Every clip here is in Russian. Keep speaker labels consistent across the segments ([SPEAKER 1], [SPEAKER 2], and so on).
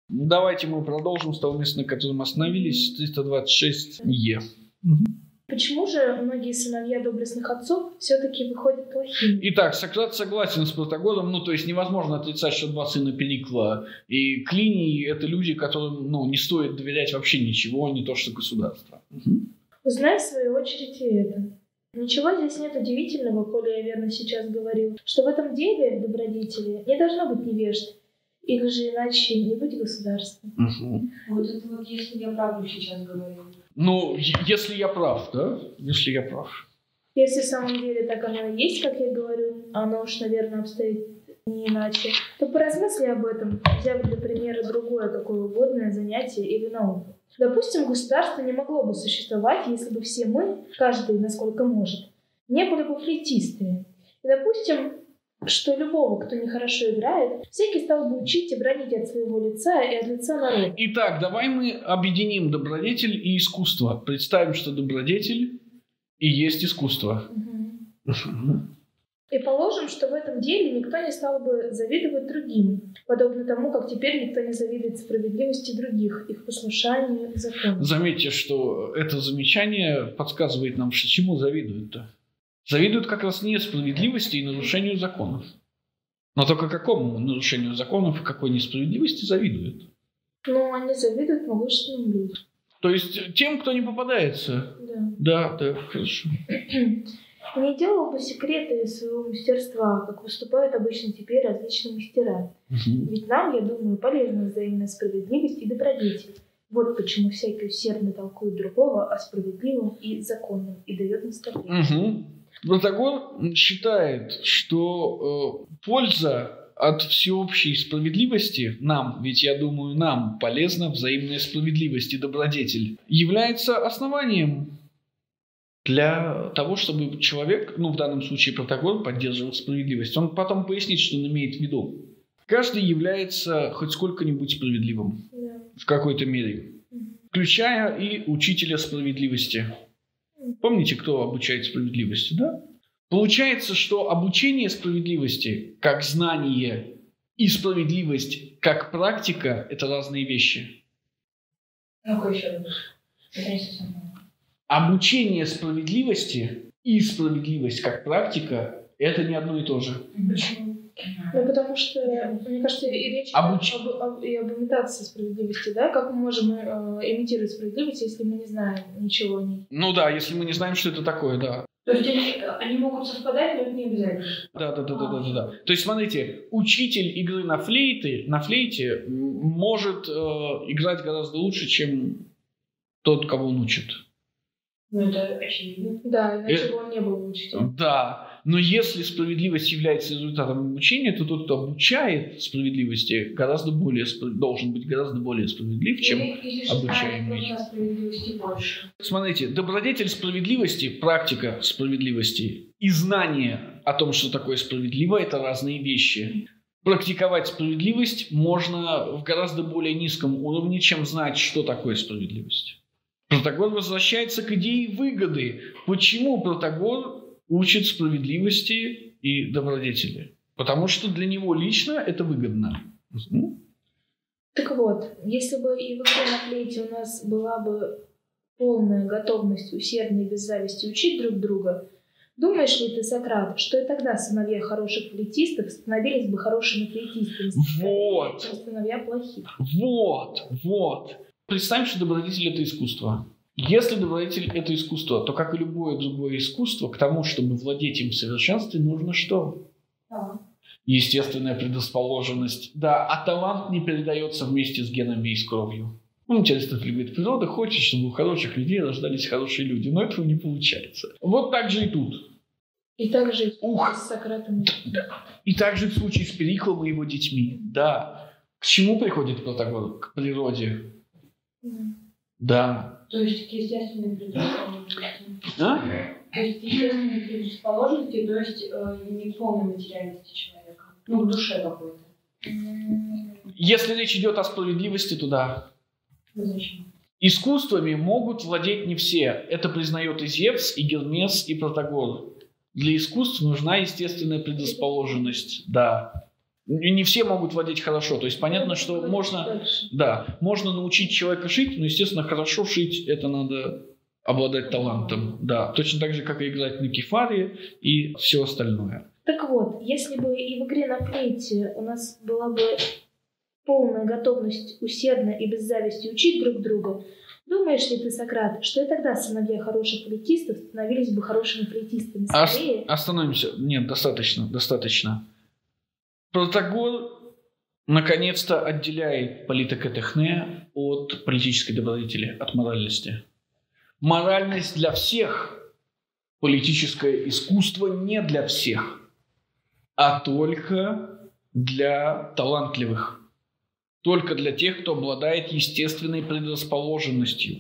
[SPEAKER 1] Давайте мы продолжим с того места, на котором остановились. 326Е.
[SPEAKER 2] Почему же многие сыновья доблестных отцов все-таки выходят плохими?
[SPEAKER 1] Итак, Сократ согласен с Протагором, то есть невозможно отрицать, что два сына Перикла и Клиний – это люди, которым не стоит доверять вообще ничего, не то что государство.
[SPEAKER 2] Узнай в свою очередь и это. Ничего здесь нет удивительного, коли я верно сейчас говорил, что в этом деле добродетели не должно быть невежд, или же иначе не быть государством.
[SPEAKER 3] Вот это вот если я правду сейчас говорю.
[SPEAKER 1] Если я прав, да? Если я прав.
[SPEAKER 2] Если в самом деле так оно и есть, как я говорю, а оно уж, наверное, обстоит не иначе, то поразмысли об этом, взяв для примера другое какое угодное занятие или науку. Допустим, государство не могло бы существовать, если бы все мы, каждый насколько может, не были бы флейтистами. И допустим, что любого, кто нехорошо играет, всякий стал бы учить и бранить от своего лица и от лица народа.
[SPEAKER 1] Итак, давай мы объединим добродетель и искусство. Представим, что добродетель и есть искусство.
[SPEAKER 2] И положим, что в этом деле никто не стал бы завидовать другим, подобно тому, как теперь никто не завидует справедливости других, их послушанию закону.
[SPEAKER 1] Заметьте, что это замечание подсказывает нам, что чему завидуют-то. Завидуют как раз несправедливости и нарушению законов. Но только какому нарушению законов и какой несправедливости завидуют?
[SPEAKER 2] Они завидуют могущественным людям.
[SPEAKER 1] То есть тем, кто не попадается? Да, хорошо.
[SPEAKER 2] Не делал бы секреты своего мастерства, как выступают обычно теперь различные мастера. Ведь нам, я думаю, полезна взаимная справедливость и добродетель. Вот почему всякий усердно толкует другого о справедливом и законном и дает наставление.
[SPEAKER 1] Протагор считает, что польза от всеобщей справедливости нам, ведь я думаю, нам полезна взаимная справедливость и добродетель, является основанием для того, чтобы человек, в данном случае Протагор, поддерживал справедливость. Он потом пояснит, что он имеет в виду. Каждый является хоть сколько-нибудь справедливым в какой-то мере, включая и учителя справедливости. Помните, кто обучает справедливости, да? Получается, что обучение справедливости как знание и справедливость как практика – это разные вещи.
[SPEAKER 3] Какой еще раз? Это не совсем понял.
[SPEAKER 1] Обучение справедливости и справедливость как практика – это не одно и то же.
[SPEAKER 3] Почему?
[SPEAKER 2] Потому что, мне кажется, и речь об имитации справедливости, да? Как мы можем имитировать справедливость, если мы не знаем ничего о ней?
[SPEAKER 1] Если мы не знаем, что это такое, да.
[SPEAKER 3] То есть они могут совпадать, но это не обязательно.
[SPEAKER 1] Да. То есть, смотрите, учитель игры на флейте может играть гораздо лучше, чем тот, кого он учит.
[SPEAKER 3] Это очевидно.
[SPEAKER 2] Да, иначе бы он не был учителем.
[SPEAKER 1] Да. Но если справедливость является результатом обучения, то тот, кто обучает справедливости, должен быть гораздо более справедлив, чем обучаемый. Смотрите, добродетель справедливости, практика справедливости и знание о том, что такое справедливо, это разные вещи. Практиковать справедливость можно в гораздо более низком уровне, чем знать, что такое справедливость. Протагор возвращается к идее выгоды. Почему Протагор учит справедливости и добродетели? Потому что для него лично это выгодно.
[SPEAKER 2] Так вот, если бы и в игре на флейте у нас была бы полная готовность усердно и без зависти учить друг друга, думаешь ли ты, Сократ, что и тогда сыновья хороших флейтистов становились бы хорошими флейтистами, чем сыновья плохих?
[SPEAKER 1] Вот. Представим, что добродетель – это искусство. Если добродетель – это искусство, то, как и любое другое искусство, к тому, чтобы владеть им в совершенстве, нужно что? Естественная предрасположенность. Да, а талант не передается вместе с генами и с кровью. Аристотель говорит, природа хочет, чтобы у хороших людей рождались хорошие люди, но этого не получается. Вот так же и тут.
[SPEAKER 2] И так же с Сократом.
[SPEAKER 1] И так же в случае с Периклом и его детьми. Да. К чему приходит Протагор? К природе. Да.
[SPEAKER 3] То есть к естественной предрасположенности. То есть к естественной предрасположенности, то есть не полной материальности человека. В душе какой-то.
[SPEAKER 1] Если речь идет о справедливости, то да.
[SPEAKER 3] Зачем?
[SPEAKER 1] Искусствами могут владеть не все. Это признает и Зевс, и Гермес, и Протагор. Для искусств нужна естественная предрасположенность. Да. Не все могут владеть хорошо. То есть понятно, что можно научить человека шить, но, естественно, хорошо шить это надо обладать талантом. Да, точно так же, как и играть на кефаре и все остальное.
[SPEAKER 2] Так вот, если бы и в игре на флейте у нас была бы полная готовность усердно и без зависти учить друг друга, думаешь ли ты, Сократ, что и тогда сыновья хороших флейтистов становились бы хорошими флейтистами? Скорее...
[SPEAKER 1] Остановимся. Нет, достаточно. Протагор наконец-то отделяет политикотехне от политической добродетели, от моральности. Моральность для всех, политическое искусство не для всех, а только для талантливых. Только для тех, кто обладает естественной предрасположенностью.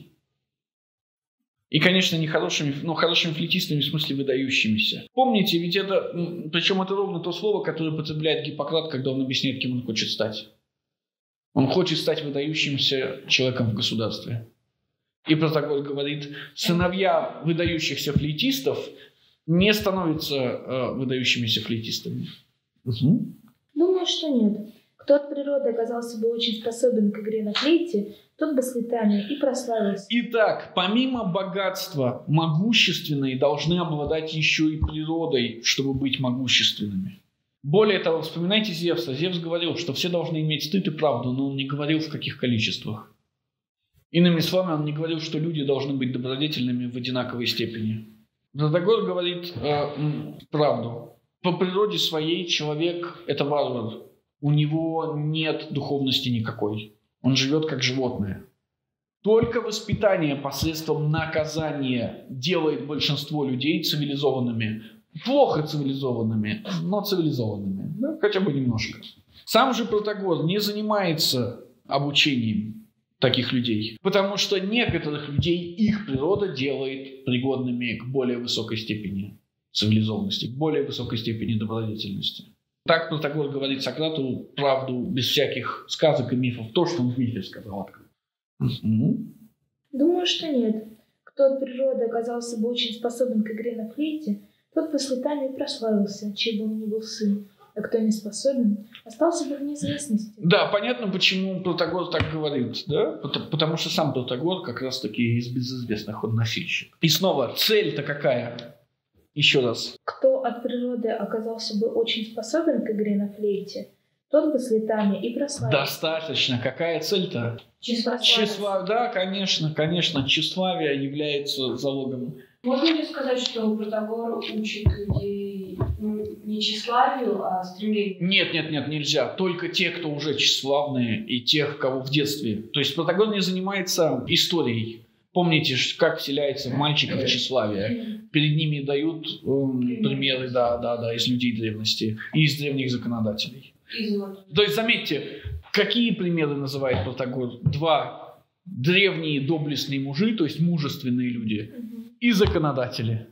[SPEAKER 1] И, конечно, не хорошими, но хорошими флейтистами, в смысле выдающимися. Помните, ведь это, причем это ровно то слово, которое употребляет Гиппократ, когда он объясняет, кем он хочет стать. Он хочет стать выдающимся человеком в государстве. И Протагор говорит, сыновья выдающихся флейтистов не становятся выдающимися флейтистами. Угу.
[SPEAKER 2] Думаю, что нет. Кто от природы оказался бы очень способен к игре на флейте, тот бы с летами и прославился.
[SPEAKER 1] Итак, помимо богатства, могущественные должны обладать еще и природой, чтобы быть могущественными. Более того, вспоминайте Зевса. Зевс говорил, что все должны иметь стыд и правду, но он не говорил, в каких количествах. Иными словами, он не говорил, что люди должны быть добродетельными в одинаковой степени. Протагор говорит правду. По природе своей человек – это варвар. У него нет духовности никакой. Он живет как животное. Только воспитание посредством наказания делает большинство людей цивилизованными. Плохо цивилизованными, но цивилизованными. Да, хотя бы немножко. Сам же Протагор не занимается обучением таких людей. Потому что некоторых людей их природа делает пригодными к более высокой степени цивилизованности, к более высокой степени добродетельности. Так Протагор говорит Сократу правду без всяких сказок и мифов. То, что он в мифе сказал.
[SPEAKER 2] Думаю, что нет. Кто от природы оказался бы очень способен к игре на флейте, тот бы с летами и прославился, чей бы он ни был сын. А кто не способен, остался бы в неизвестности.
[SPEAKER 1] Да, понятно, почему Протагор так говорит. Да? Потому что сам Протагор как раз-таки из безызвестных, он носильщик. И снова, цель-то какая? Еще раз.
[SPEAKER 2] Кто от природы оказался бы очень способен к игре на флейте, тот бы с летами и прославился.
[SPEAKER 1] Достаточно. Какая цель-то? Тщеславие. Да, конечно. Тщеславие является залогом.
[SPEAKER 3] Можно ли сказать, что Протагор учит людей не тщеславию, а стремлению?
[SPEAKER 1] Нет, нельзя. Только те, кто уже тщеславные, и тех, кого в детстве. То есть Протагор не занимается историей. Помните, как вселяется в мальчиков тщеславие. Перед ними дают примеры, да, из людей древности и из древних законодателей. То есть, заметьте, какие примеры называет Протагор? 2 древние доблестные мужи, то есть мужественные люди, и законодатели.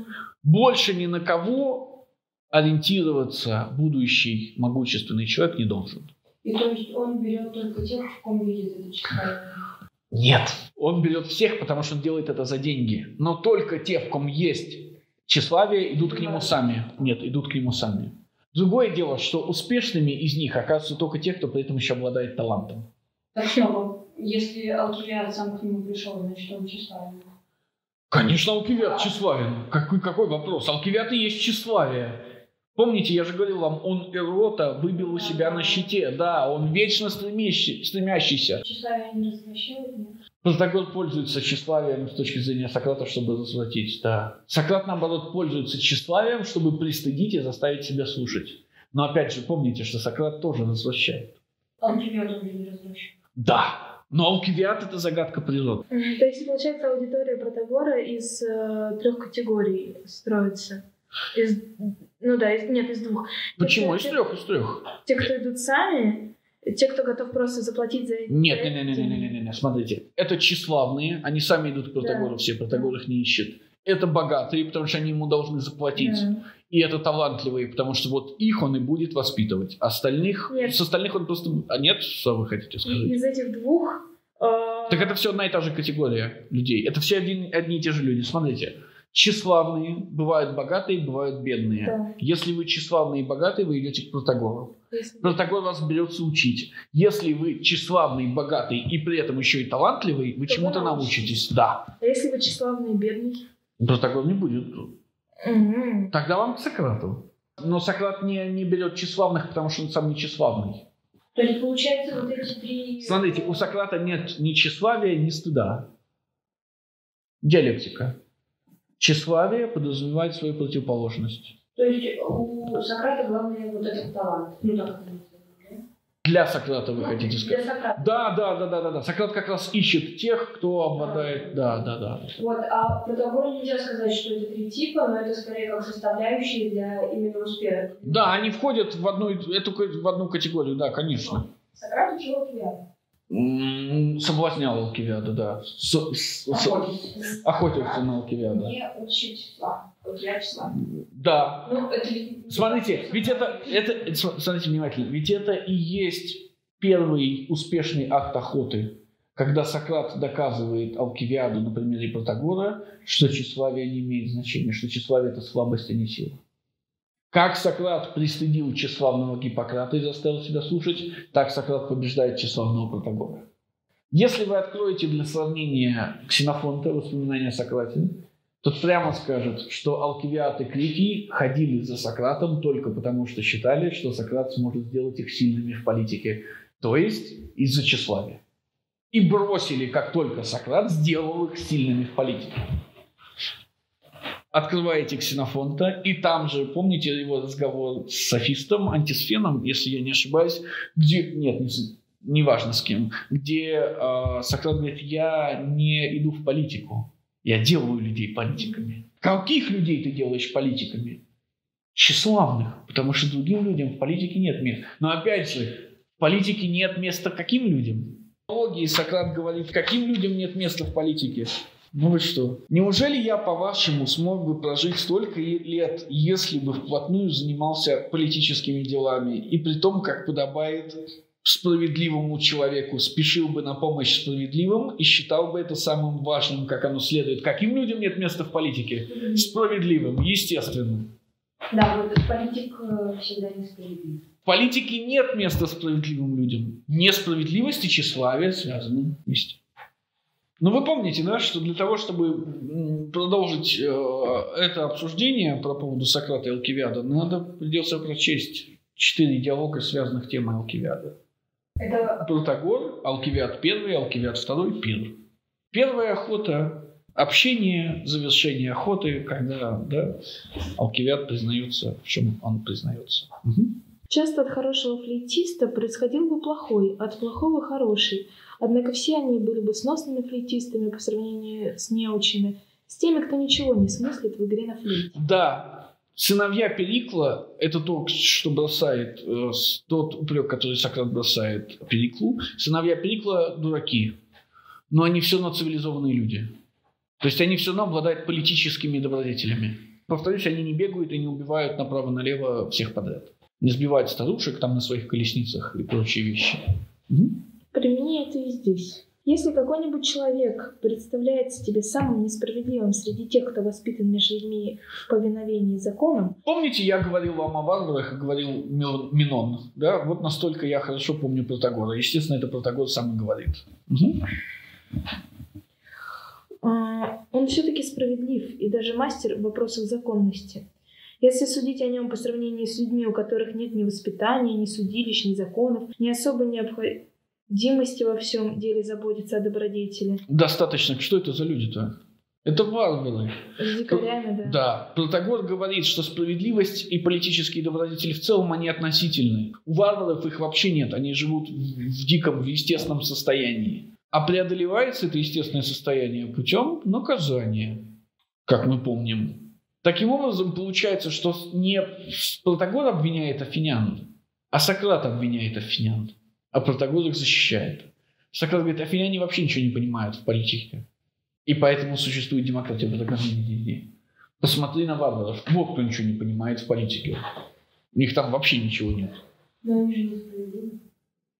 [SPEAKER 1] Больше ни на кого ориентироваться будущий могущественный человек не должен.
[SPEAKER 3] И то есть он берет только тех, в ком видит это тщеславие?
[SPEAKER 1] Нет, он берет всех, потому что он делает это за деньги. Но только те, в ком есть тщеславие, идут к нему сами. Нет, идут к нему сами. Другое дело, что успешными из них оказываются только те, кто при этом еще обладает талантом.
[SPEAKER 3] Так что, если Алкивиад сам к нему пришел, значит он тщеславен?
[SPEAKER 1] Конечно, Алкивиад тщеславен. Какой вопрос? Алкивиад и есть тщеславие. Помните, я же говорил вам, он Эрота выбил у себя на щите. Да, он вечно стремящийся.
[SPEAKER 3] Тщеславие не развращает?
[SPEAKER 1] Протагор пользуется тщеславием с точки зрения Сократа, чтобы развратить. Да. Сократ, наоборот, пользуется тщеславием, чтобы пристыдить и заставить себя слушать. Но опять же, помните, что Сократ тоже развращает.
[SPEAKER 3] Алкивиад он не развращает?
[SPEAKER 1] Да. Но Алкивиад – это загадка природы.
[SPEAKER 2] То есть, получается, аудитория Протагора из 3 категорий строится. Из 2.
[SPEAKER 1] Почему? Из 3.
[SPEAKER 2] Те, кто идут сами, те, кто готов просто заплатить за это.
[SPEAKER 1] Нет, смотрите. Это тщеславные, они сами идут к Протагору, все, Протагор их не ищет. Это богатые, потому что они ему должны заплатить. Да. И это талантливые, потому что вот их он и будет воспитывать. Остальных, с остальных он просто... А нет, что вы хотите сказать?
[SPEAKER 2] Из этих 2...
[SPEAKER 1] Так это все одна и та же категория людей. Это все одни и те же люди. Смотрите. Тщеславные, бывают богатые, бывают бедные.
[SPEAKER 2] Да.
[SPEAKER 1] Если вы тщеславные и богатые, вы идете к Протагору.
[SPEAKER 2] Если-
[SPEAKER 1] Протагор вас берется учить. Если вы тщеславный, богатый и при этом еще и талантливый, вы
[SPEAKER 2] То
[SPEAKER 1] чему-то
[SPEAKER 2] вы
[SPEAKER 1] научитесь. Да.
[SPEAKER 2] А если вы тщеславный и бедный?
[SPEAKER 1] Протагор не будет.
[SPEAKER 2] Мгм.
[SPEAKER 1] Тогда вам к Сократу. Но Сократ не берет тщеславных, потому что он сам не тщеславный.
[SPEAKER 3] То есть, получается, вот эти три...
[SPEAKER 1] Смотрите, у Сократа нет ни тщеславия, ни стыда. Диалектика. Тщеславие подразумевает свою противоположность.
[SPEAKER 3] То есть, у Сократа главный вот этот талант. Ну, так это называется,
[SPEAKER 1] Для Сократа вы хотите
[SPEAKER 3] да?
[SPEAKER 1] сказать?
[SPEAKER 3] Для Сократа.
[SPEAKER 1] Да. Сократ как раз ищет тех, кто обладает... Да.
[SPEAKER 3] Вот, а про Протагору нельзя сказать, что это три типа, но это скорее как составляющие для именно успеха.
[SPEAKER 1] Да, они входят в одну категорию, да, конечно.
[SPEAKER 3] Сократ учил Алкивиада.
[SPEAKER 1] Соблазнял Алкивиада, да. Охотился на Алкивиада.
[SPEAKER 3] Не учить числа. Алкивиад числа.
[SPEAKER 1] Да.
[SPEAKER 3] Ну, это ведь...
[SPEAKER 1] Смотрите, ведь смотрите внимательно, ведь это и есть первый успешный акт охоты, когда Сократ доказывает Алкивиаду на примере Протагора, что тщеславие не имеет значения, что тщеславие – это слабость, а не сила. Как Сократ пристыдил тщеславного Гиппократа и заставил себя слушать, так Сократ побеждает тщеславного Протагора. Если вы откроете для сравнения Ксенофонта, воспоминания о Сократе, тот прямо скажет, что Алкивиад и Критий ходили за Сократом только потому, что считали, что Сократ сможет сделать их сильными в политике, то есть из-за тщеславия. И бросили, как только Сократ сделал их сильными в политике. Открываете Ксенофонта, и там же, помните его разговор с софистом, антисфеном, если я не ошибаюсь, где, неважно с кем, где Сократ говорит: я не иду в политику, я делаю людей политиками. Каких людей ты делаешь политиками? Тщеславных, потому что другим людям в политике нет места. Но опять же, в политике нет места каким людям? В логии Сократ говорит, каким людям нет места в политике? Ну вы что? Неужели я, по-вашему, смог бы прожить столько лет, если бы вплотную занимался политическими делами, и при том, как подобает справедливому человеку, спешил бы на помощь справедливым и считал бы это самым важным, как оно следует? Каким людям нет места в политике? Справедливым, естественно.
[SPEAKER 3] Да, вот политик всегда несправедлив.
[SPEAKER 1] В политике нет места справедливым людям. Несправедливость и тщеславие связаны вместе. Но вы помните, да, что для того, чтобы продолжить это обсуждение по поводу Сократа и Алкивиада, придется прочесть 4 диалога, связанных темой Алкивиада.
[SPEAKER 3] Это...
[SPEAKER 1] Протагор, Алкивиад I, Алкивиад II, Пир. Первая охота, общение, завершение охоты, когда Алкивиад признается, в чем он признается. Угу.
[SPEAKER 2] Часто от хорошего флейтиста происходил бы плохой, от плохого хороший. Однако все они были бы сносными флейтистами по сравнению с неучими, с теми, кто ничего не смыслит в игре на флейте.
[SPEAKER 1] Да, сыновья Перикла – это то, что бросает, тот упрек, который Сократ бросает Периклу. Сыновья Перикла – дураки, но они все равно цивилизованные люди. То есть они все равно обладают политическими добродетелями. Повторюсь, они не бегают и не убивают направо-налево всех подряд. Не сбивают старушек там на своих колесницах и прочие вещи. Угу.
[SPEAKER 2] Примени это и здесь. Если какой-нибудь человек представляется тебе самым несправедливым среди тех, кто воспитан между людьми в повиновении законам...
[SPEAKER 1] Помните, я говорил вам о варварах, говорил Минон, да? Вот настолько я хорошо помню Протагора. Естественно, это Протагор сам и говорит. Угу.
[SPEAKER 2] Он все-таки справедлив и даже мастер в вопросах законности. Если судить о нем по сравнению с людьми, у которых нет ни воспитания, ни судилищ, ни законов, ни особой необходимости во всем деле заботиться о добродетели.
[SPEAKER 1] Достаточно. Что это за люди-то? Это варвары.
[SPEAKER 2] С дикарями, да.
[SPEAKER 1] Да. Протагор говорит, что справедливость и политические добродетели в целом, они относительны. У варваров их вообще нет. Они живут в диком, в естественном состоянии. А преодолевается это естественное состояние путем наказания, как мы помним. Таким образом, получается, что не Протагор обвиняет афинян, а Сократ обвиняет афинян, а Протагор их защищает. Сократ говорит, афиняне вообще ничего не понимают в политике, и поэтому существует демократия. Протагор не. Посмотри на варваров. Вот кто ничего не понимает в политике. У них там вообще ничего нет.
[SPEAKER 3] Но они же несправедливы.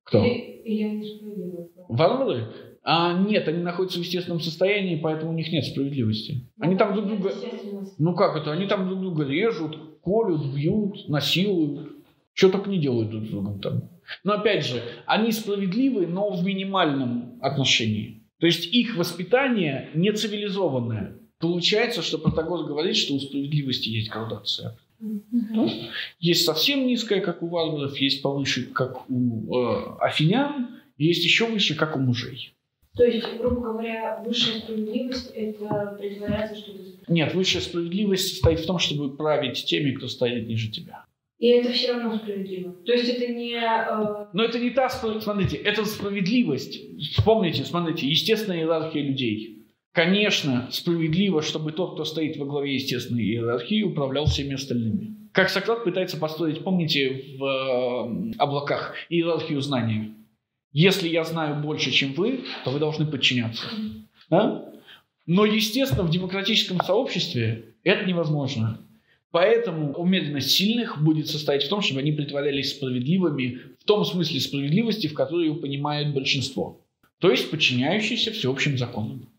[SPEAKER 1] Кто?
[SPEAKER 3] Или они справедливы?
[SPEAKER 1] Варвары? Нет, они находятся в естественном состоянии, поэтому у них нет справедливости. Они там друг друга... Ну как это? Они там друг друга режут, колют, бьют, насилуют. Что только не делают друг с другом там. Но опять же, они справедливы, но в минимальном отношении. То есть их воспитание не цивилизованное. Получается, что Протагор говорит, что у справедливости есть градация. Есть совсем низкая, как у варваров, есть повыше, как у афинян, есть еще выше, как у мужей.
[SPEAKER 3] То есть, грубо говоря, высшая справедливость – это притворяться, что ты...
[SPEAKER 1] Нет, высшая справедливость состоит в том, чтобы править теми, кто стоит ниже тебя.
[SPEAKER 3] И это все равно справедливо. То есть это не...
[SPEAKER 1] Но это не та справедливость. Смотрите, это справедливость. Вспомните, смотрите, естественная иерархия людей. Конечно, справедливо, чтобы тот, кто стоит во главе естественной иерархии, управлял всеми остальными. Как Сократ пытается построить, помните, в облаках иерархию знания. Если я знаю больше, чем вы, то вы должны подчиняться. Да? Но, естественно, в демократическом сообществе это невозможно. Поэтому умеренность сильных будет состоять в том, чтобы они притворялись справедливыми в том смысле справедливости, в которой его понимает большинство. То есть подчиняющиеся всеобщим законам.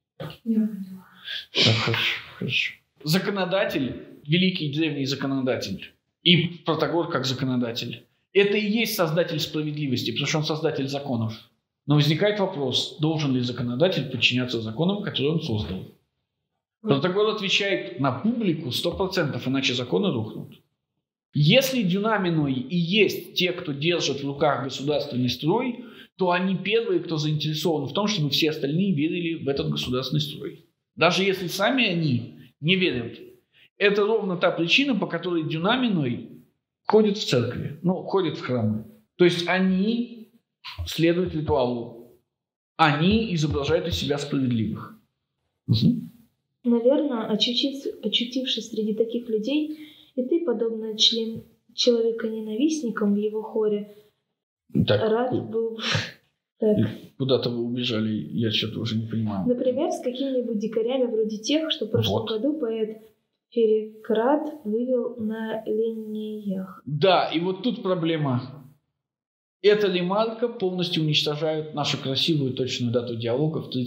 [SPEAKER 1] Так, хорошо. Законодатель, великий древний законодатель, и Протагор как законодатель, это и есть создатель справедливости, потому что он создатель законов. Но возникает вопрос, должен ли законодатель подчиняться законам, которые он создал. Протагор отвечает на публику 100%, иначе законы рухнут. Если дюнаминой и есть те, кто держит в руках государственный строй, то они первые, кто заинтересован в том, чтобы все остальные верили в этот государственный строй. Даже если сами они не верят. Это ровно та причина, по которой дюнаминой ходят в церкви, ходят в храмы. То есть они следуют ритуалу. Они изображают из себя справедливых. Угу.
[SPEAKER 2] Наверное, очутившись среди таких людей, и ты, подобно человека-ненавистникам в его хоре, рад был...
[SPEAKER 1] Куда-то вы убежали, я что-то уже не понимаю.
[SPEAKER 2] Например, с какими-нибудь дикарями вроде тех, что в прошлом году поэт Ферикрат вывел на линеях.
[SPEAKER 1] Да, и вот тут проблема. Эта ремарка полностью уничтожает нашу красивую точную дату диалога в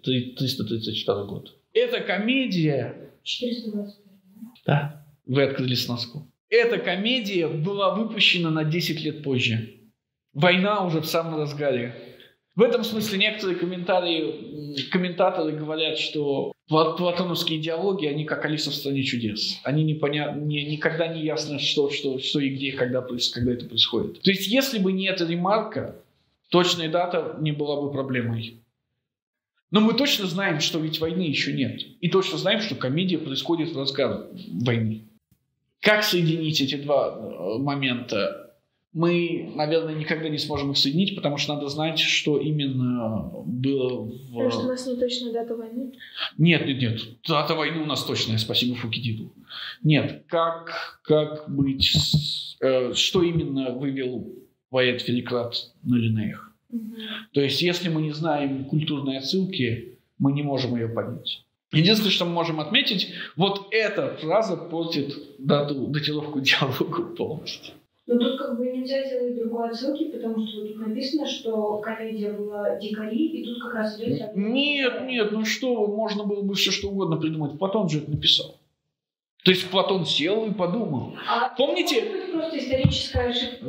[SPEAKER 1] 334 год. Эта комедия...
[SPEAKER 3] 425.
[SPEAKER 1] Да, вы открыли сноску. Эта комедия была выпущена на 10 лет позже. Война уже в самом разгаре. В этом смысле некоторые комментаторы говорят, что платоновские диалоги, они как Алиса в стране чудес. Они никогда не ясно, что и где, когда это происходит. То есть, если бы не эта ремарка, точная дата не была бы проблемой. Но мы точно знаем, что ведь войны еще нет. И точно знаем, что комедия происходит в разгар войны. Как соединить эти два момента? Мы, наверное, никогда не сможем их соединить, потому что надо знать, что именно было в...
[SPEAKER 2] Потому что у нас не точная дата войны?
[SPEAKER 1] Нет. Дата войны у нас точная, спасибо Фукидиду. Нет, как быть... что именно вывел поэт Ферикрат на Линеях? То есть, если мы не знаем культурной отсылки, мы не можем ее понять. Единственное, что мы можем отметить, вот эта фраза портит датировку диалога полностью.
[SPEAKER 3] Но тут как бы нельзя делать другой отсылки, потому что тут написано, что комедия была дикари, и тут как раз идет...
[SPEAKER 1] Нет, ну что вы, можно было бы все что угодно придумать. Платон же это написал. То есть Платон сел и подумал. Помните?
[SPEAKER 3] Это просто историческая ошибка.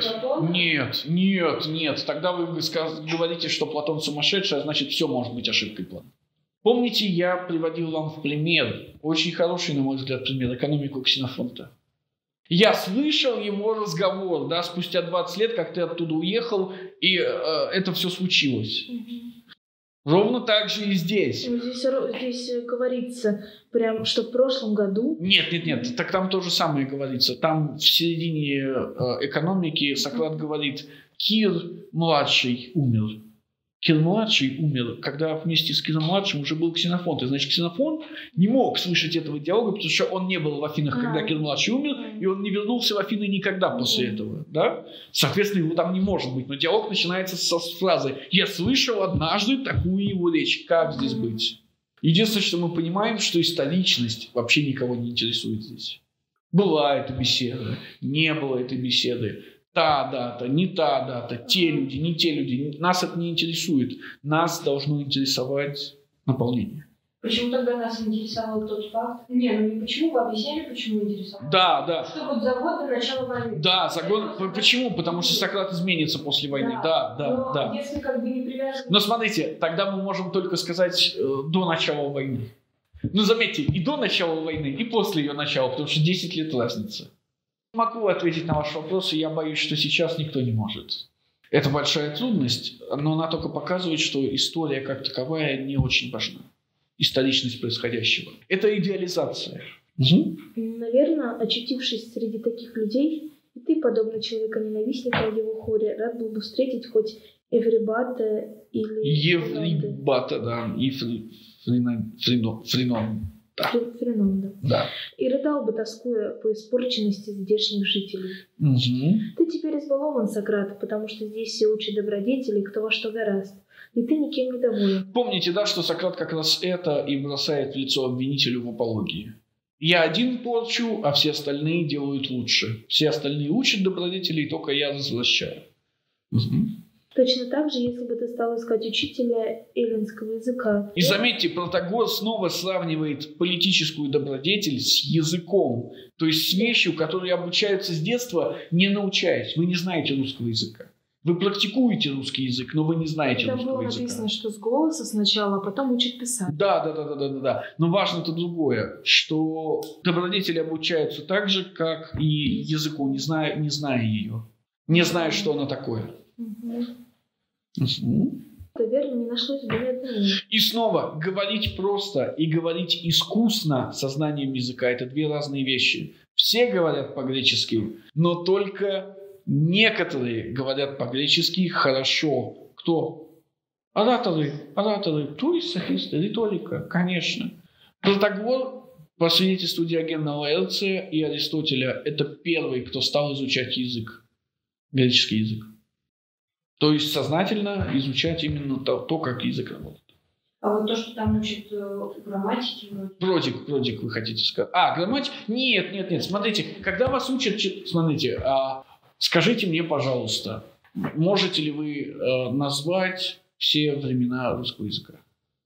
[SPEAKER 1] Нет. Тогда вы говорите, что Платон сумасшедший, а значит все может быть ошибкой Платона. Помните, я приводил вам в пример, очень хороший, на мой взгляд, пример, экономику Ксенофонта. Я слышал его разговор, спустя 20 лет, как ты оттуда уехал, и это все случилось. Ровно так же и здесь.
[SPEAKER 2] Здесь говорится, прям, что в прошлом году...
[SPEAKER 1] Нет, так там то же самое говорится. Там в середине экономики Сократ говорит, Кир-младший умер. Кир-младший умер, когда вместе с Киром-младшим уже был Ксенофонт. И значит, Ксенофонт не мог слышать этого диалога, потому что он не был в Афинах, когда Кир-младший умер, и он не вернулся в Афины никогда после этого. Да? Соответственно, его там не может быть. Но диалог начинается с фразы «Я слышал однажды такую его речь. Как здесь быть?» Единственное, что мы понимаем, что историчность вообще никого не интересует здесь. Была эта беседа, не было этой беседы. та дата, не та дата, те люди, не те люди. Нас это не интересует. Нас должно интересовать наполнение.
[SPEAKER 3] Почему тогда нас интересовал тот факт? Не, ну не почему, вы объясняли, почему интересовал?
[SPEAKER 1] Да.
[SPEAKER 3] Что вот за год до начала войны.
[SPEAKER 1] Да, за год. Почему? Потому что Сократ изменится после войны. Да.
[SPEAKER 3] Если как бы не привязывать...
[SPEAKER 1] Но смотрите, тогда мы можем только сказать до начала войны. Ну, заметьте, и до начала войны, и после ее начала, потому что 10 лет разница. Могу ответить на ваши вопросы, я боюсь, что сейчас никто не может. Это большая трудность, но она только показывает, что история как таковая не очень важна. Историчность происходящего. Это идеализация. Угу.
[SPEAKER 2] Наверное, очутившись среди таких людей, и ты, подобно человека-ненавистника в его хоре, рад был бы встретить хоть Эврибата или...
[SPEAKER 1] Еврибата, да, и Френон.
[SPEAKER 2] Френон, да.
[SPEAKER 1] Да.
[SPEAKER 2] И рыдал бы, тоскуя по испорченности здешних жителей.
[SPEAKER 1] Угу.
[SPEAKER 2] Ты теперь избалован, Сократ, потому что здесь все учат добродетели, кто во что гораст. И ты никем не доволен.
[SPEAKER 1] Помните, да, что Сократ как раз это и бросает в лицо обвинителю в апологии. Я один порчу, а все остальные делают лучше. Все остальные учат добродетелей, только я развращаю. Угу.
[SPEAKER 2] Точно так же, если бы ты стал искать учителя эллинского языка.
[SPEAKER 1] И заметьте, Протагор снова сравнивает политическую добродетель с языком. То есть с вещью, которой обучаются с детства, не научаясь. Вы не знаете русского языка. Вы практикуете русский язык, но вы не знаете
[SPEAKER 4] Там
[SPEAKER 1] русского
[SPEAKER 4] было
[SPEAKER 1] языка.
[SPEAKER 4] написано, что с голоса сначала, а потом учат писать.
[SPEAKER 1] Да. Но важно-то другое, что добродетели обучаются так же, как и языку, не зная ее. Не зная, что она такое. Угу.
[SPEAKER 2] Верно, не нашлось бы ни одного.
[SPEAKER 1] И снова, говорить просто и говорить искусно сознанием языка – это две разные вещи. Все говорят по-гречески, но только некоторые говорят по-гречески хорошо. Кто? Ораторы, то есть софисты, риторика, конечно. Протагор, по свидетельству Диогена Лаэрция и Аристотеля, это первый, кто стал изучать язык, греческий язык. То есть сознательно изучать именно то, как язык работает.
[SPEAKER 3] А вот то, что там учат грамматики...
[SPEAKER 1] Продик, вы хотите сказать. Грамматика? Нет. Смотрите, когда вас учат... Смотрите, скажите мне, пожалуйста, можете ли вы назвать все времена русского языка?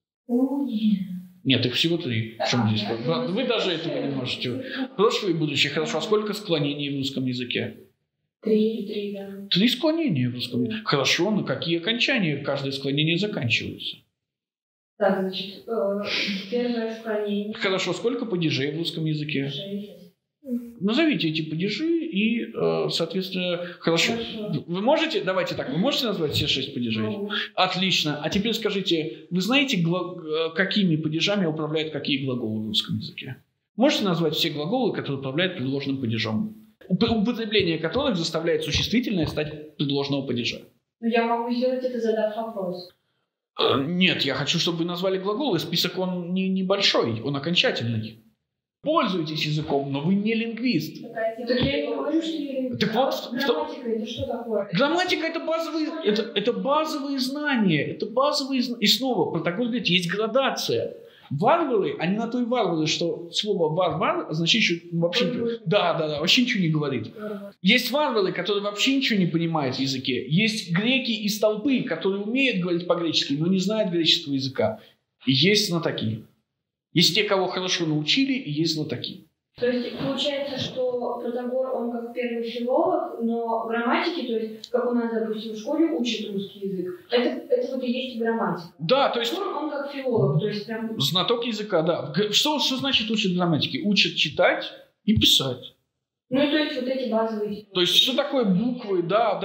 [SPEAKER 1] Нет, их всего 3. В чем здесь? Вы даже этого не можете. Прошлое и будущее. Хорошо, а сколько склонений в русском языке?
[SPEAKER 3] 3, да.
[SPEAKER 1] 3 склонения в русском языке. Хорошо, но какие окончания каждое склонение заканчивается?
[SPEAKER 3] Так, значит, первое склонение.
[SPEAKER 1] Хорошо, сколько падежей в русском языке?
[SPEAKER 3] 6.
[SPEAKER 1] Назовите эти падежи и, соответственно, хорошо. Вы можете, давайте так, вы можете назвать все 6 падежей? Отлично. А теперь скажите, вы знаете, какими падежами управляют какие глаголы в русском языке? Можете назвать все глаголы, которые управляют предложенным падежом? Употребление которых заставляет существительное стать предложенного падежа.
[SPEAKER 3] Ну, я могу сделать это, задав вопрос.
[SPEAKER 1] Нет, я хочу, чтобы вы назвали глаголы. Список он небольшой, он окончательный. Пользуйтесь языком, но вы не лингвист.
[SPEAKER 3] Так я не говорю, что я лингвист.
[SPEAKER 1] Так вот,
[SPEAKER 3] грамматика это что такое?
[SPEAKER 1] Грамматика это базовые знания. И снова, Протагор говорит, есть градация. Варвары, они на то и варвары, что слово «варвар» означает вообще... Да, вообще ничего не говорит. Есть варвары, которые вообще ничего не понимают в языке. Есть греки из толпы, которые умеют говорить по-гречески, но не знают греческого языка. И есть знатоки. Есть те, кого хорошо научили, и есть знатоки.
[SPEAKER 3] То есть получается, что Протагор, он как первый филолог, но грамматики, то есть как у нас, допустим, в школе учат русский язык, это вот и есть грамматика.
[SPEAKER 1] Да, то есть...
[SPEAKER 3] Он как филолог, то есть прям...
[SPEAKER 1] Знаток языка, да. Что значит учат грамматики? Учат читать и писать.
[SPEAKER 3] Ну, то есть вот эти базовые...
[SPEAKER 1] То есть что такое буквы? Да.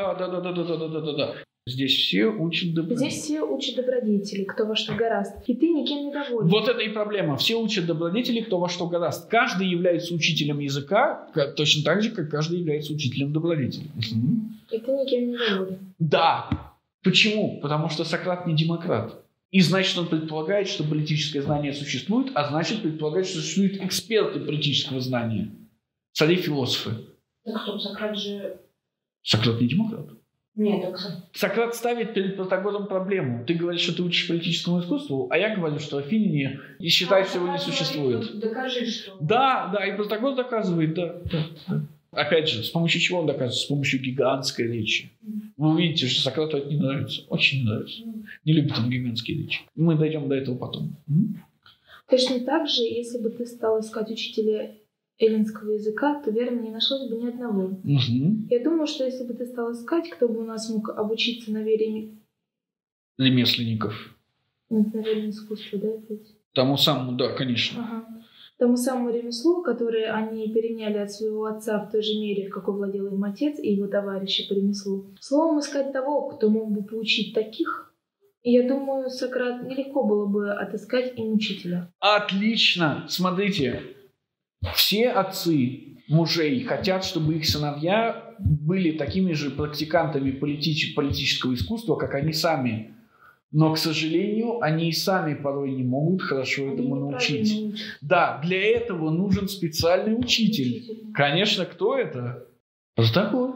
[SPEAKER 1] Здесь все учат добродетели.
[SPEAKER 2] Здесь все учат добродетели, кто во что гораст. И ты никем не доволен.
[SPEAKER 1] Вот это и проблема. Все учат добродетели, кто во что гораст. Каждый является учителем языка, точно так же, как каждый является учителем добродетели.
[SPEAKER 2] И ты никем не доволен.
[SPEAKER 1] Да. Почему? Потому что Сократ не демократ. И значит, он предполагает, что политическое знание существует, а значит, предполагает, что существуют эксперты политического знания. Цари-философы.
[SPEAKER 3] Так что, Сократ же...
[SPEAKER 1] Сократ не демократ.
[SPEAKER 3] Нет, так...
[SPEAKER 1] Сократ ставит перед Протагором проблему. Ты говоришь, что ты учишь политическому искусству, а я говорю, что афиняне и считают, что его не существует.
[SPEAKER 3] Докажи, что...
[SPEAKER 1] Да, и Протагор доказывает, да. Опять же, с помощью чего он доказывает? С помощью гигантской речи. Вы увидите, что Сократу это не нравится. Очень не нравится. Не любит он гигантские речи. Мы дойдем до этого потом.
[SPEAKER 2] Точно так же, если бы ты стал искать учителя эллинского языка, то, верно, не нашлось бы ни одного. Я думаю, что если бы ты стал искать, кто бы у нас мог обучиться на вере...
[SPEAKER 1] Ремесленников.
[SPEAKER 2] Нет, на вере искусства, да?
[SPEAKER 1] Тому самому, да, конечно.
[SPEAKER 2] Ага. Тому самому ремеслу, которое они переняли от своего отца в той же мере, в какой владел им отец и его товарищи по ремеслу. Словом, искать того, кто мог бы поучить таких, я думаю, Сократ нелегко было бы отыскать им учителя.
[SPEAKER 1] Отлично! Смотрите, все отцы мужей хотят, чтобы их сыновья были такими же практикантами политического искусства, как они сами. Но, к сожалению, они и сами порой не могут хорошо этому научить. Да, для этого нужен специальный учитель. Конечно, кто это? Протагор.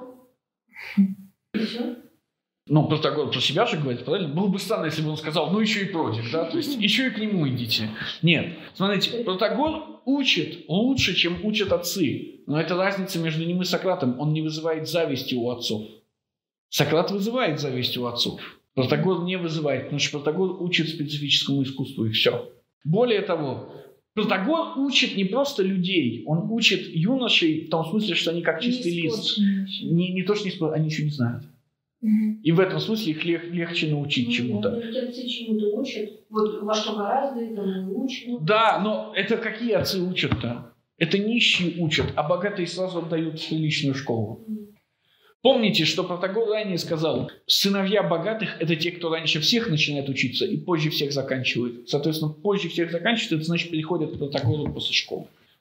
[SPEAKER 1] Ну, Протагор про себя же говорит, правильно? Было бы странно, если бы он сказал, ну, еще и против, да? То есть, еще и к нему идите. Нет. Смотрите, Протагор учит лучше, чем учат отцы. Но это разница между ним и Сократом. Он не вызывает зависти у отцов. Сократ вызывает зависть у отцов. Протагор не вызывает, потому что Протагор учит специфическому искусству, и все. Более того, Протагор учит не просто людей, он учит юношей в том смысле, что они как чистый лист. Не то, что не спорят, они еще не знают. И в этом смысле их легче научить чему-то.
[SPEAKER 3] Отцы чему-то учат, вот во что гораздо, этому учат.
[SPEAKER 1] Да, но это какие отцы учат-то? Это нищие учат, а богатые сразу отдают в приличную школу. Помните, что Протагор ранее сказал, сыновья богатых – это те, кто раньше всех начинает учиться и позже всех заканчивает. Соответственно, позже всех заканчивает, это значит, переходят к Протагору после школы.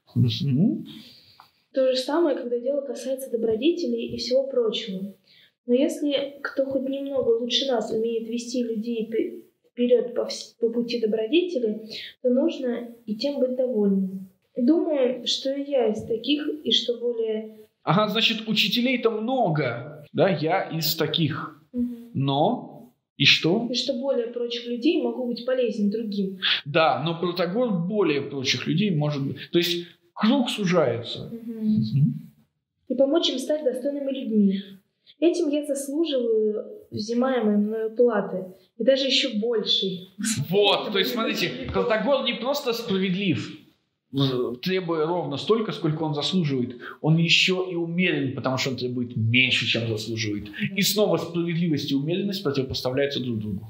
[SPEAKER 2] То же самое, когда дело касается добродетелей и всего прочего. Но если кто хоть немного лучше нас умеет вести людей вперед по пути добродетели, то нужно и тем быть довольным. Думаю, что и я из таких, и что более...
[SPEAKER 1] Ага, значит, учителей-то много. Да, я из таких. Но... И что?
[SPEAKER 2] И что более прочих людей могу быть полезен другим.
[SPEAKER 1] Да, но Протагор более прочих людей может быть. То есть круг сужается.
[SPEAKER 2] И помочь им стать достойными людьми. Этим я заслуживаю взимаемой мною платы. И даже еще большей.
[SPEAKER 1] Вот, то есть смотрите, Протагор не просто справедлив, требуя ровно столько, сколько он заслуживает, он еще и умерен, потому что он требует меньше, чем заслуживает. И снова справедливость и умеренность противопоставляются друг другу.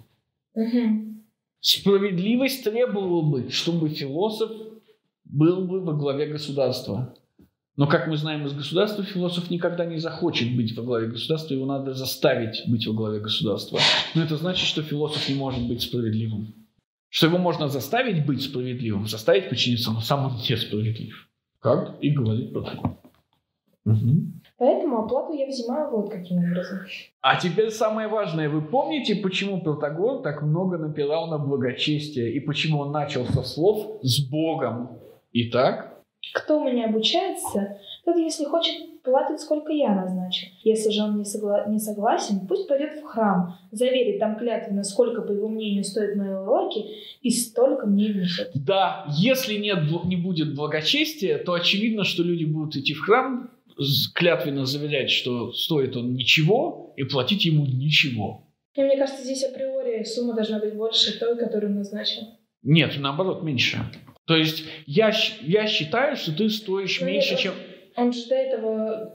[SPEAKER 1] Справедливость требовала бы, чтобы философ был бы во главе государства. Но, как мы знаем из государства, философ никогда не захочет быть во главе государства, его надо заставить быть во главе государства. Но это значит, что философ не может быть справедливым. Что его можно заставить быть справедливым, заставить подчиниться, но сам он несправедлив. Как и говорит Протагор.
[SPEAKER 2] Поэтому оплату я взимаю вот каким образом.
[SPEAKER 1] А теперь самое важное. Вы помните, почему Протагор так много напирал на благочестие? И почему он начал со слов «с Богом»? Итак?
[SPEAKER 2] Кто у меня обучается, тот, если хочет, платит, сколько я назначу. Если же он не согласен, пусть пойдет в храм, заверит там клятвенно, сколько, по его мнению, стоят мои уроки, и столько мне внесет.
[SPEAKER 1] Да, если не будет благочестия, то очевидно, что люди будут идти в храм, клятвенно заверять, что стоит он ничего, и платить ему ничего.
[SPEAKER 2] И мне кажется, здесь априори сумма должна быть больше той, которую он назначил.
[SPEAKER 1] Нет, наоборот, меньше. То есть я считаю, что ты стоишь меньше, чем...
[SPEAKER 2] Он же до этого,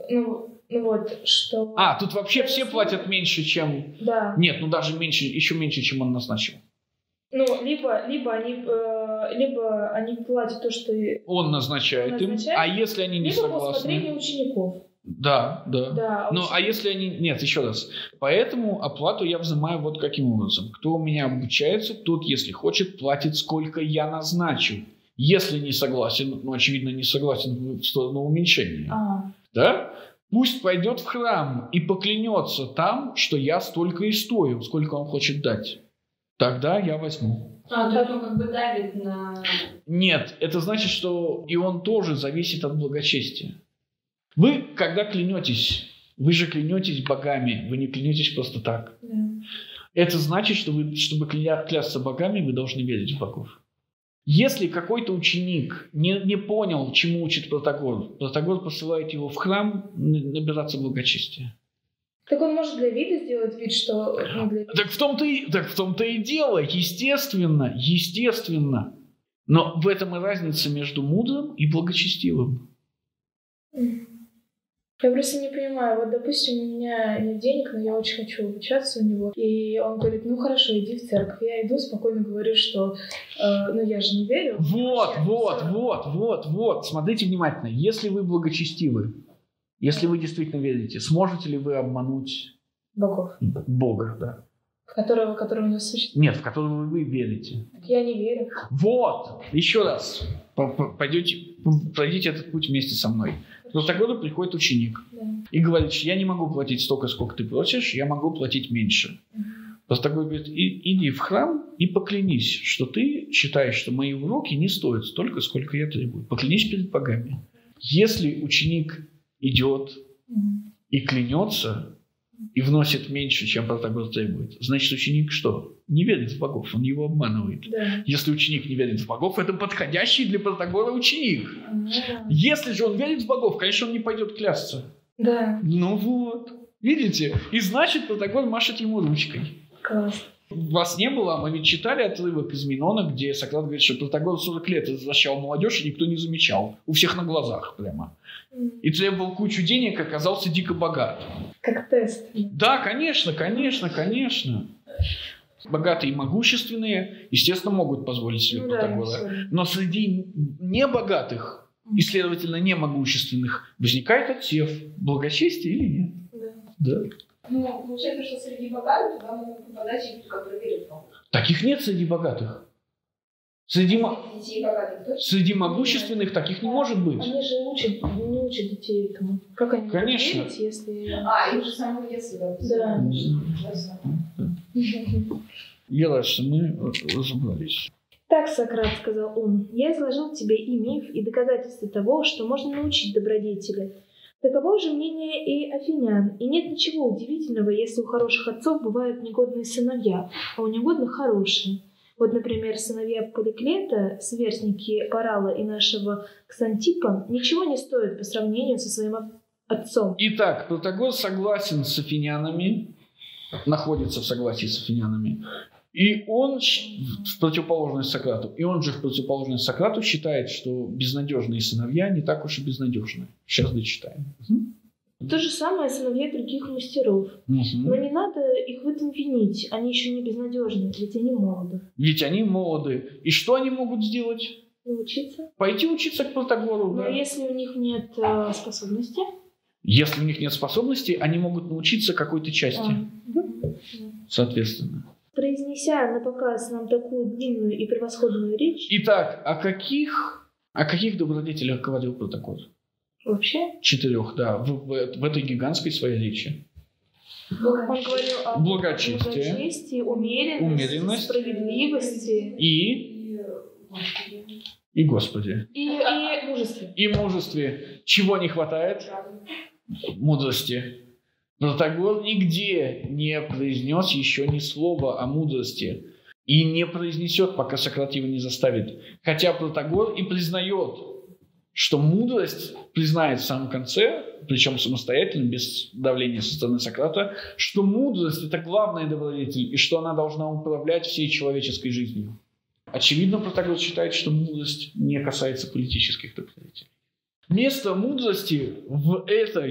[SPEAKER 2] что...
[SPEAKER 1] Тут вообще все платят меньше, чем...
[SPEAKER 2] Да.
[SPEAKER 1] Нет, даже меньше, еще меньше, чем он назначил.
[SPEAKER 2] Либо они платят то, что...
[SPEAKER 1] Он назначает им, а если они не согласны...
[SPEAKER 2] Либо по усмотрению учеников.
[SPEAKER 1] Да. А если они... Нет, еще раз. Поэтому оплату я взимаю вот каким образом. Кто у меня обучается, тот, если хочет, платит, сколько я назначу. Если не согласен, очевидно, не согласен в сторону уменьшения. Да? Пусть пойдет в храм и поклянется там, что я столько и стою, сколько он хочет дать. Тогда я возьму.
[SPEAKER 3] То есть он как бы давит на...
[SPEAKER 1] Нет, это значит, что и он тоже зависит от благочестия. Вы, когда клянетесь, вы же клянетесь богами, вы не клянетесь просто так.
[SPEAKER 2] Да.
[SPEAKER 1] Это значит, что вы, чтобы клясться богами, вы должны верить в богов. Если какой-то ученик не понял, чему учит Протагор, Протагор посылает его в храм набираться благочестия.
[SPEAKER 2] Так он может для вида сделать вид, что...
[SPEAKER 1] Так в том-то и дело, естественно. Но в этом и разница между мудрым и благочестивым.
[SPEAKER 2] Я просто не понимаю. Вот, допустим, у меня нет денег, но я очень хочу обучаться у него. И он говорит, ну хорошо, иди в церковь. Я иду, спокойно говорю, что ну я же не верю.
[SPEAKER 1] Вот. Смотрите внимательно. Если вы благочестивы, если вы действительно верите, сможете ли вы обмануть Бога, да.
[SPEAKER 2] Который у него существует?
[SPEAKER 1] Нет, в которого вы верите.
[SPEAKER 2] Так я не верю.
[SPEAKER 1] Вот! Еще раз. Пройдите этот путь вместе со мной. К Протагору приходит ученик и говорит, что я не могу платить столько, сколько ты просишь, я могу платить меньше. Протагор говорит, иди в храм и поклянись, что ты считаешь, что мои уроки не стоят столько, сколько я требую. Поклянись перед богами. Если ученик идет и клянется, и вносит меньше, чем Протагор требует, значит, ученик что? Не верит в богов, он его обманывает.
[SPEAKER 2] Да.
[SPEAKER 1] Если ученик не верит в богов, это подходящий для Протагора ученик.
[SPEAKER 2] Да.
[SPEAKER 1] Если же он верит в богов, конечно, он не пойдет клясться.
[SPEAKER 2] Да.
[SPEAKER 1] Ну вот. Видите? И значит, Протагор машет ему ручкой.
[SPEAKER 2] Класс.
[SPEAKER 1] У вас не было, мы ведь читали отрывок из Минона, где Сократ говорит, что Протагор 40 лет возвращал молодежь, и никто не замечал. У всех на глазах прямо. И требовал кучу денег, оказался дико богат.
[SPEAKER 2] Как тест.
[SPEAKER 1] Да, конечно. Богатые и могущественные, естественно, могут позволить себе Протагора. Но среди небогатых и, следовательно, немогущественных возникает отсев. Благочестие или нет? Да.
[SPEAKER 3] Ну, получается, что среди богатых туда могут попадать люди, которые верят в Бога.
[SPEAKER 1] Таких нет среди богатых. Среди могущественных таких не может быть.
[SPEAKER 2] Они же не учат детей этому. Как они будут верить, если...
[SPEAKER 3] Им же с самого детства.
[SPEAKER 2] Да.
[SPEAKER 1] Я рад, что мы разобрались.
[SPEAKER 2] Так, Сократ, сказал он, я изложил тебе и миф, и доказательства того, что можно научить добродетели. Таково же мнение и афинян, и нет ничего удивительного, если у хороших отцов бывают негодные сыновья, а у негодных хорошие. Вот, например, сыновья Поликлета, сверстники Парала и нашего Ксантипа, ничего не стоят по сравнению со своим отцом.
[SPEAKER 1] Итак, Протагор согласен с афинянами, находится в согласии с афинянами, и он в противоположность Сократу, считает, что безнадежные сыновья не так уж и безнадежны. Сейчас дочитаем.
[SPEAKER 2] То же самое сыновья других мастеров. Но не надо их в этом винить. Они еще не безнадежны, ведь они молоды. И что они могут сделать? Учиться.
[SPEAKER 1] Пойти учиться к Протагору.
[SPEAKER 2] Но если у них нет способности?
[SPEAKER 1] Если у них нет способности, они могут научиться какой-то части. Соответственно.
[SPEAKER 2] Произнеся на показ нам такую длинную и превосходную речь...
[SPEAKER 1] Итак, о каких добродетелях говорил Протагор?
[SPEAKER 2] Вообще?
[SPEAKER 1] 4, да, в этой гигантской своей речи.
[SPEAKER 2] Он говорил о
[SPEAKER 1] благочестии,
[SPEAKER 2] умеренности, справедливости
[SPEAKER 1] и Господе.
[SPEAKER 2] И мужестве.
[SPEAKER 1] И мужестве. Чего не хватает? Мудрости. Протагор нигде не произнес еще ни слова о мудрости. И не произнесет, пока Сократ его не заставит. Хотя Протагор и признает, что мудрость признает в самом конце, причем самостоятельно, без давления со стороны Сократа, что мудрость – это главная добродетель, и что она должна управлять всей человеческой жизнью. Очевидно, Протагор считает, что мудрость не касается политических добродетелей. Место мудрости в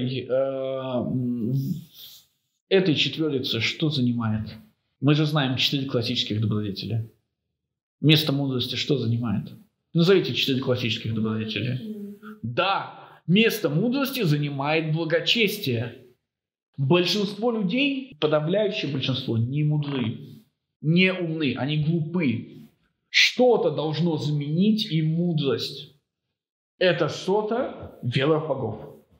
[SPEAKER 1] этой четверице что занимает? Мы же знаем 4 классических добродетеля. Место мудрости что занимает? Назовите 4 классических добродетеля. Да, место мудрости занимает благочестие. Большинство людей, подавляющее большинство, не мудры, не умны, они глупы. Что-то должно заменить им мудрость. Это что-то вера в богов.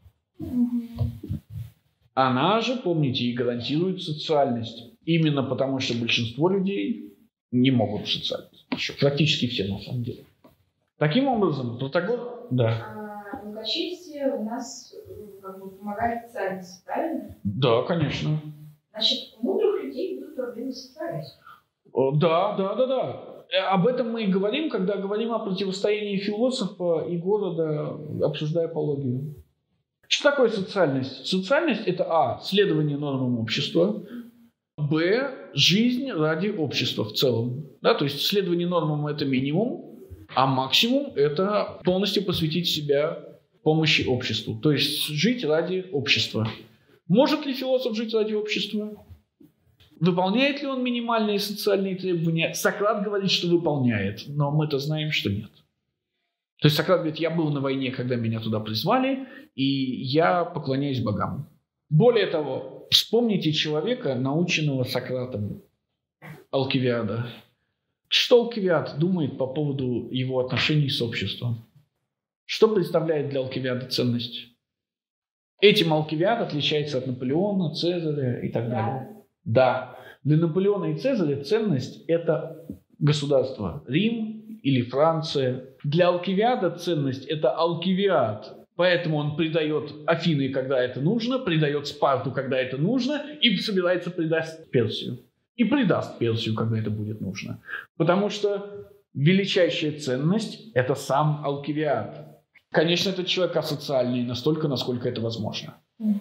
[SPEAKER 1] Она же, помните, и гарантирует социальность. Именно потому, что большинство людей не могут социальность. Еще практически все, на самом деле. Таким образом, Протагор... Да.
[SPEAKER 3] Благочестие у нас помогает социальности, правильно?
[SPEAKER 1] Да, конечно.
[SPEAKER 3] Значит, у мудрых людей будут проблемы с социальностью.
[SPEAKER 1] Да. об этом мы и говорим, когда говорим о противостоянии философа и города, обсуждая апологию. Что такое социальность? Социальность – это а. Следование нормам общества, б. Жизнь ради общества в целом. Да, то есть следование нормам – это минимум, а максимум – это полностью посвятить себя помощи обществу. То есть жить ради общества. Может ли философ жить ради общества? Выполняет ли он минимальные социальные требования? Сократ говорит, что выполняет, но мы-то знаем, что нет. То есть Сократ говорит, я был на войне, когда меня туда призвали, и я поклоняюсь богам. Более того, вспомните человека, наученного Сократом, Алкивиада. Что Алкивиад думает по поводу его отношений с обществом? Что представляет для Алкивиада ценность? Этим Алкивиад отличается от Наполеона, Цезаря и так далее. Да, для Наполеона и Цезаря ценность – это государство. Рим или Франция. Для Алкивиада ценность – это Алкивиад. Поэтому он предает Афины, когда это нужно, предает Спарту, когда это нужно, и собирается предать Персию. И предаст Персию, когда это будет нужно. Потому что величайшая ценность – это сам Алкивиад. Конечно, этот человек асоциальный настолько, насколько это возможно.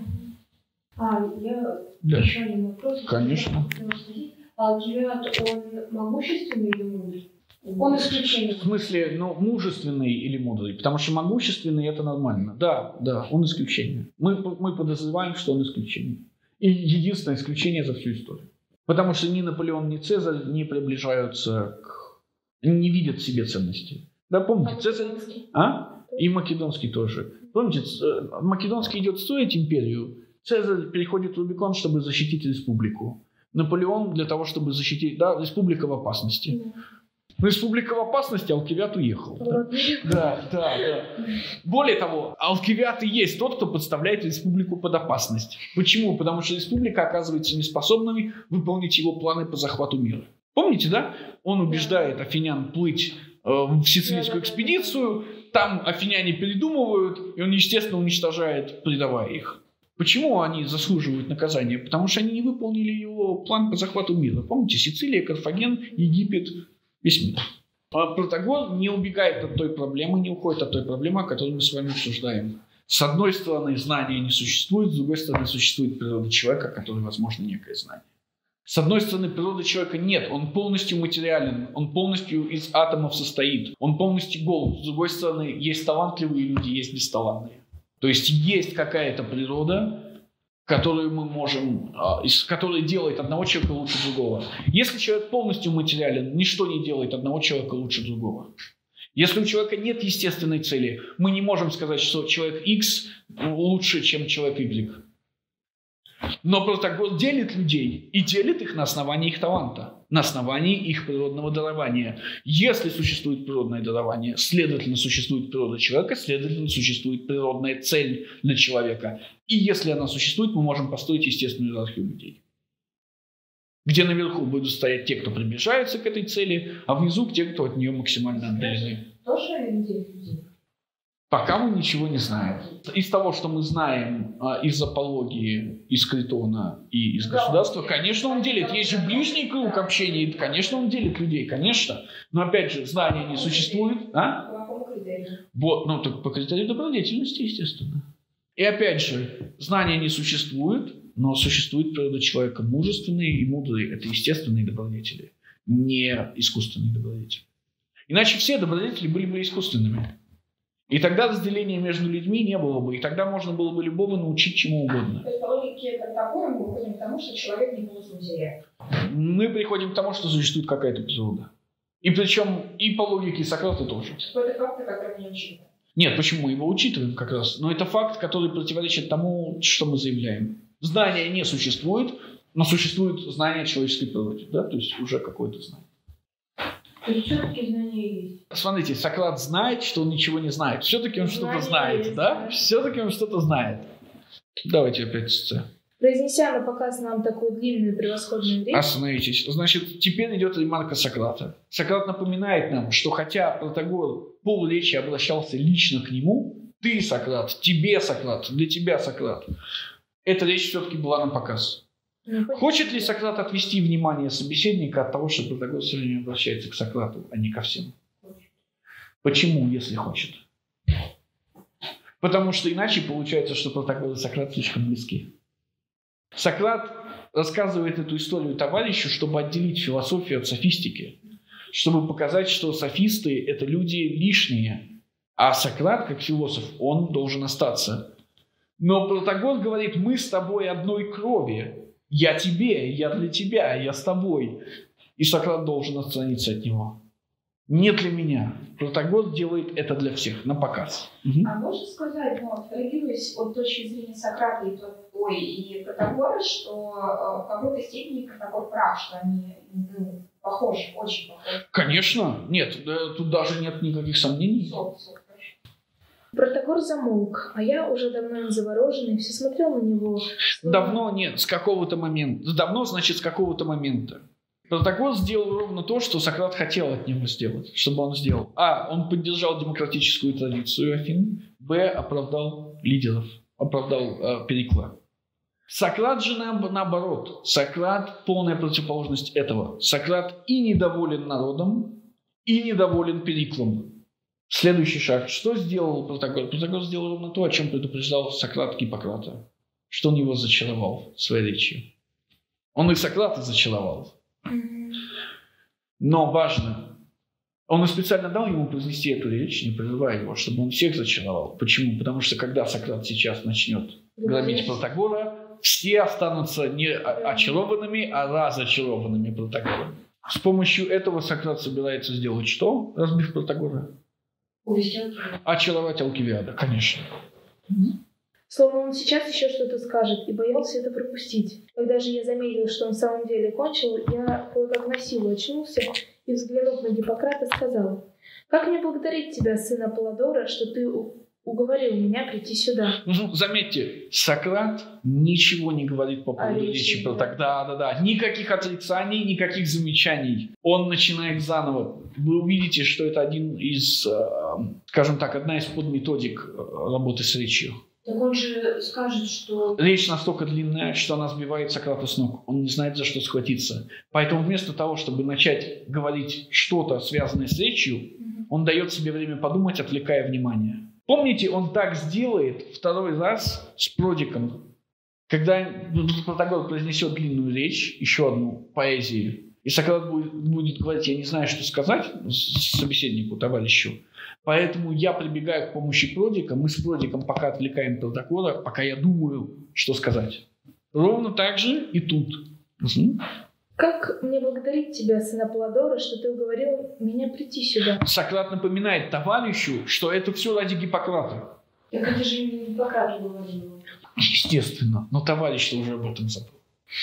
[SPEAKER 3] Я еще один вопрос.
[SPEAKER 1] Конечно.
[SPEAKER 3] Алкивиад, он могущественный или мудрый? Он исключение.
[SPEAKER 1] В смысле, мужественный или мудрый? Потому что могущественный – это нормально. Да, он исключение. Мы подозреваем, что он исключение. И единственное исключение за всю историю. Потому что ни Наполеон, ни Цезарь не приближаются не видят в себе ценности. Да, помните, Цезарь... И Македонский тоже. Помните, Македонский идет строить империю. Цезарь переходит Рубикон, чтобы защитить республику. Наполеон для того, чтобы защитить... Да, республика в опасности. Но республика в опасности, Алкивиад уехал. Да. Более того, Алкивиад и есть тот, кто подставляет республику под опасность. Почему? Потому что республика оказывается неспособной выполнить его планы по захвату мира. Помните, да? Он убеждает афинян плыть в сицилийскую экспедицию, там афиняне передумывают, и он, естественно, уничтожает, предавая их. Почему они заслуживают наказания? Потому что они не выполнили его план по захвату мира. Помните, Сицилия, Карфаген, Египет, весь мир. А Протагор не убегает от той проблемы, не уходит от той проблемы, о которой мы с вами обсуждаем. С одной стороны, знания не существует, с другой стороны, существует природа человека, который, возможно, некое знание. С одной стороны, природы человека нет, он полностью материален, он полностью из атомов состоит, он полностью гол. С другой стороны, есть талантливые люди, есть бесталантные. То есть есть какая-то природа, которую мы можем, которая делает одного человека лучше другого. Если человек полностью материален, ничто не делает одного человека лучше другого. Если у человека нет естественной цели, мы не можем сказать, что человек X лучше, чем человек Y. Но Протагор делит людей и делит их на основании их таланта, на основании их природного дарования. Если существует природное дарование, следовательно, существует природа человека, следовательно, существует природная цель для человека. И если она существует, мы можем построить естественную иерархию людей. Где наверху будут стоять те, кто приближается к этой цели, а внизу те, кто от нее максимально отдалены.
[SPEAKER 3] Тоже людей?
[SPEAKER 1] Пока мы ничего не знаем. Из того, что мы знаем из апологии, из Критона и из государства, конечно, он делит. Есть же ближний круг общения, и, конечно, он делит людей, конечно. Но, опять же, знания не существует.
[SPEAKER 3] По какому критерию?
[SPEAKER 1] Вот, так по критерию добродетельности, естественно. И, опять же, знания не существует, но существует природа человека мужественный и мудрый. Это естественные добродетели, не искусственные добродетели. Иначе все добродетели были бы искусственными. И тогда разделения между людьми не было бы. И тогда можно было бы любого научить чему угодно.
[SPEAKER 3] То есть по логике Протагора мы выходим к тому, что человек не полностью материален.
[SPEAKER 1] Мы приходим к тому, что существует какая-то природа. И причем и по логике Сократа тоже.
[SPEAKER 3] Это факты, которые мы не учитываем.
[SPEAKER 1] Нет, почему? Мы его учитываем как раз. Но это факт, который противоречит тому, что мы заявляем. Знания не существует, но существует знание о человеческой природе. Да? То есть уже какое-то знание.
[SPEAKER 3] То есть все-таки знания есть.
[SPEAKER 1] Смотрите, Сократ знает, что он ничего не знает. Все-таки он что-то знает,
[SPEAKER 2] есть,
[SPEAKER 1] да? Все-таки он что-то знает. Давайте опять сцену.
[SPEAKER 2] Произнеся на показ нам такую длинную превосходную речь.
[SPEAKER 1] Остановитесь. Значит, теперь идет ремарка Сократа. Сократ напоминает нам, что хотя Протагор полречи обращался лично к нему, ты, Сократ, тебе, Сократ, для тебя, Сократ, эта речь все-таки была на показ. Хочет ли Сократ отвести внимание собеседника от того, что Протагор все время обращается к Сократу, а не ко всем? Почему, если хочет? Потому что иначе получается, что Протагор и Сократ слишком близки. Сократ рассказывает эту историю товарищу, чтобы отделить философию от софистики, чтобы показать, что софисты – это люди лишние, а Сократ, как философ, он должен остаться. Но Протагор говорит: мы с тобой одной крови. Я тебе, я для тебя, я с тобой. И Сократ должен отстраниться от него. Не для меня. Протагор делает это для всех, на показ.
[SPEAKER 3] А можно сказать, абстрагируясь от точки зрения Сократа и Протагора, что в какой-то степени Протагор прав, что они похожи, очень похожи?
[SPEAKER 1] Конечно. Нет, тут даже нет никаких сомнений.
[SPEAKER 2] Протагор замолк, а я уже давно завороженный, все смотрел на него.
[SPEAKER 1] Давно нет, с какого-то момента. Давно, значит, с какого-то момента. Протагор сделал ровно то, что Сократ хотел от него сделать, чтобы он сделал. А. Он поддержал демократическую традицию Афин. Б. Оправдал лидеров, оправдал Перикла. Сократ же наоборот. Сократ полная противоположность этого. Сократ и недоволен народом, и недоволен Периклом. Следующий шаг. Что сделал Протагор? Протагор сделал ровно то, о чем предупреждал Сократ Гиппократа. Что он его зачаровал своей речью. Он и Сократа зачаровал. Но важно, он специально дал ему произнести эту речь, не прерывая его, чтобы он всех зачаровал. Почему? Потому что когда Сократ сейчас начнет громить Протагора, все останутся не очарованными, а разочарованными Протагором. С помощью этого Сократ собирается сделать что, разбив Протагора? Очаровать Алкивиада, конечно.
[SPEAKER 2] Словно он сейчас еще что-то скажет, и боялся это пропустить. Когда же я заметил, что он в самом деле кончил, я кое-как на силу очнулся и, взглянув на Гиппократа, сказал: «Как мне благодарить тебя, сын Аполлодора, что ты уговорил меня прийти сюда?»
[SPEAKER 1] Заметьте, Сократ ничего не говорит по поводу речи Протагора. Да. Никаких отрицаний, никаких замечаний. Он начинает заново. Вы увидите, что это один из, скажем так, одна из подметодик работы с речью.
[SPEAKER 3] Так он же скажет, что...
[SPEAKER 1] Речь настолько длинная, что она сбивает Сократа с ног. Он не знает, за что схватиться. Поэтому вместо того, чтобы начать говорить что-то, связанное с речью, он дает себе время подумать, отвлекая внимание. Помните, он так сделает второй раз с Продиком. Когда Протагор произнесет длинную речь, еще одну поэзию, и Сократ будет говорить: я не знаю, что сказать собеседнику, товарищу, поэтому я прибегаю к помощи Продика, мы с Продиком пока отвлекаем Протагора, пока я думаю, что сказать. Ровно так же и тут.
[SPEAKER 2] «Как мне благодарить тебя, сын Аполлодора, что ты уговорил меня прийти сюда?»
[SPEAKER 1] Сократ напоминает товарищу, что это все ради Гиппократа.
[SPEAKER 3] Так это же не Гиппократ говорил.
[SPEAKER 1] Естественно, но товарищ уже об этом забыл.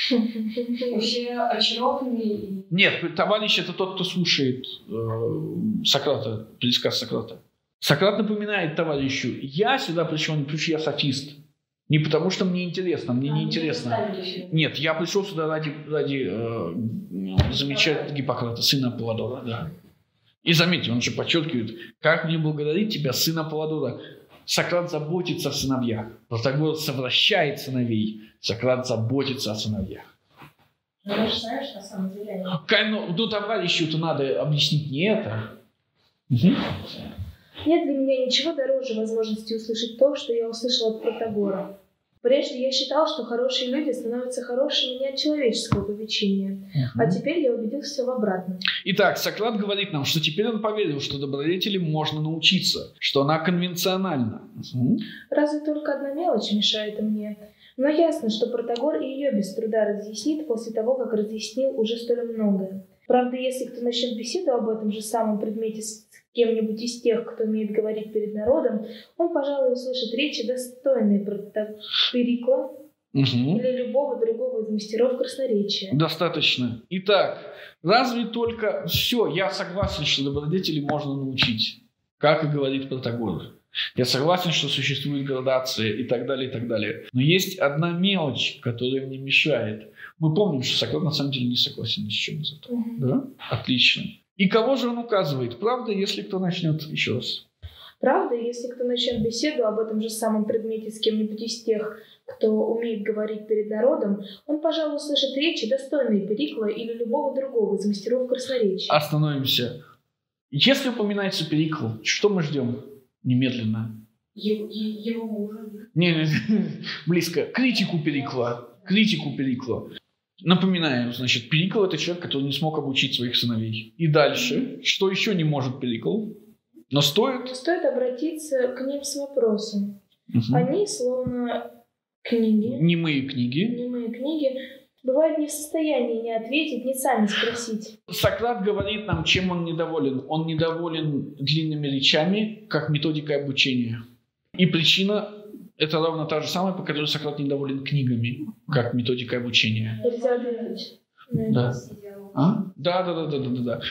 [SPEAKER 3] Все очарованные.
[SPEAKER 1] Нет, товарищ — это тот, кто слушает Сократа, пересказ Сократа. Сократ напоминает товарищу: я сюда пришел не потому, что я софист. Не потому, что мне интересно, мне не интересно. Нет, я пришел сюда ради замечательного Гиппократа, сына Аполлодора. Да. И заметьте, он же подчеркивает: как мне благодарить тебя, сына Аполлодора? Сократ заботится о сыновьях. Протагор совращает сыновей. Сократ заботится о сыновьях.
[SPEAKER 3] Но я же знаешь, на самом деле...
[SPEAKER 1] Ну, товарищу-то надо объяснить не это.
[SPEAKER 2] Нет для меня ничего дороже возможности услышать то, что я услышал от Протагора. Прежде я считал, что хорошие люди становятся хорошими не от человеческого попечения, а теперь я убедился в обратном.
[SPEAKER 1] Итак, Сократ говорит нам, что теперь он поверил, что добродетели можно научиться, что она конвенциональна.
[SPEAKER 2] Разве только одна мелочь мешает мне. Но ясно, что Протагор и ее без труда разъяснит после того, как разъяснил уже столь многое. Правда, если кто начнет беседу об этом же самом предмете с кем-нибудь из тех, кто умеет говорить перед народом, он, пожалуй, услышит речи, достойные Перикла или любого другого из мастеров красноречия.
[SPEAKER 1] Достаточно. Итак, разве только... Все, я согласен, что добродетели можно научить, как и говорит Протагор. Я согласен, что существует градация и так далее, и так далее. Но есть одна мелочь, которая мне мешает. Мы помним, что Сократ на самом деле не согласен ни с чем из этого. Да? Отлично. И кого же он указывает? Правда, если кто начнет еще раз?
[SPEAKER 2] Правда, если кто начнет беседу об этом же самом предмете с кем-нибудь из тех, кто умеет говорить перед народом, он, пожалуй, услышит речи, достойные Перикла или любого другого из мастеров красноречия.
[SPEAKER 1] Остановимся. Если упоминается Перикл, что мы ждем немедленно?
[SPEAKER 3] Его мужа.
[SPEAKER 1] Не, близко. Критику Перикла. Напоминаю, значит, Перикл — это человек, который не смог обучить своих сыновей. И дальше, что еще не может Перикл? Но стоит
[SPEAKER 2] Обратиться к ним с вопросом. Они, словно книги,
[SPEAKER 1] немые книги,
[SPEAKER 2] бывают не в состоянии ни ответить, ни сами спросить.
[SPEAKER 1] Сократ говорит нам, чем он недоволен. Он недоволен длинными речами, как методикой обучения. И причина — это ровно та же самая, по которой Сократ недоволен книгами, как методикой обучения.
[SPEAKER 2] Нельзя ответить.
[SPEAKER 1] Да. Да.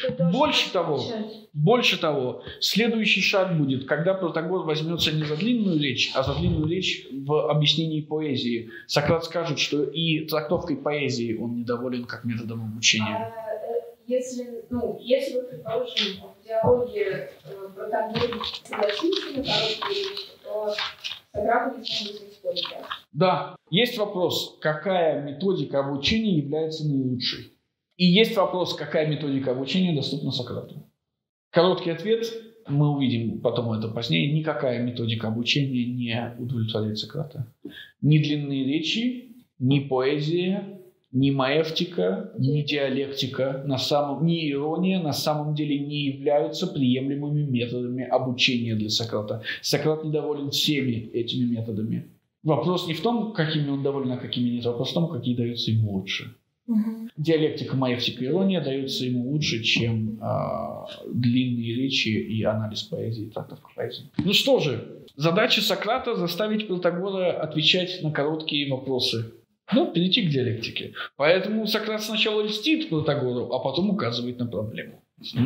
[SPEAKER 1] Больше того, следующий шаг будет, когда Протагор возьмется не за длинную речь, а за длинную речь в объяснении поэзии. Сократ скажет, что и трактовкой поэзии он недоволен как методом обучения.
[SPEAKER 3] Если вы, предположим, в диалоге Протагор согласился на короткие речи, то Сократ будет с ним спорить.
[SPEAKER 1] Да, есть вопрос, какая методика обучения является наилучшей. И есть вопрос, какая методика обучения доступна Сократу. Короткий ответ, мы увидим потом это позднее, никакая методика обучения не удовлетворяет Сократа. Ни длинные речи, ни поэзия, ни маэвтика, ни диалектика, ни ирония на самом деле не являются приемлемыми методами обучения для Сократа. Сократ недоволен всеми этими методами. Вопрос не в том, какими он доволен, а какими нет. Вопрос в том, какие даются ему лучше. Диалектика, маэвтика, ирония даются ему лучше, чем длинные речи и анализ поэзии, трактовка поэзии. Ну что же, задача Сократа — заставить Протагора отвечать на короткие вопросы. Перейти к диалектике. Поэтому Сократ сначала льстит Протагору, а потом указывает на проблему.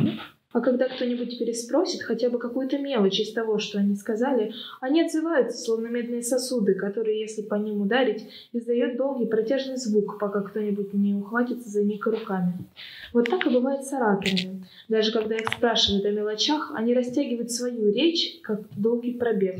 [SPEAKER 2] А когда кто-нибудь переспросит хотя бы какую-то мелочь из того, что они сказали, они отзываются, словно медные сосуды, которые, если по ним ударить, издают долгий протяжный звук, пока кто-нибудь не ухватится за них руками. Вот так и бывает с ораторами. Даже когда их спрашивают о мелочах, они растягивают свою речь, как долгий пробег.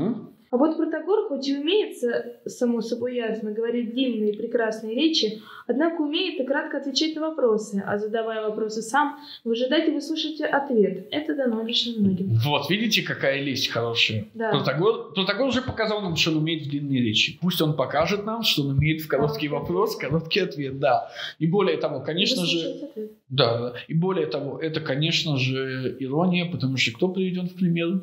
[SPEAKER 2] А вот Протагор, хоть и умеет, само собой ясно, говорить длинные и прекрасные речи, однако умеет и кратко отвечать на вопросы, а задавая вопросы сам, выжидать и выслушать ответ. Это дано лишь немногим.
[SPEAKER 1] Вот, видите, какая лесть хорошая.
[SPEAKER 2] Да.
[SPEAKER 1] Протагор уже показал нам, что он умеет в длинные речи. Пусть он покажет нам, что он умеет в короткий вопрос, короткий ответ, да. И более того, конечно же... Да. И более того, это, конечно же, ирония, потому что кто приведен в пример?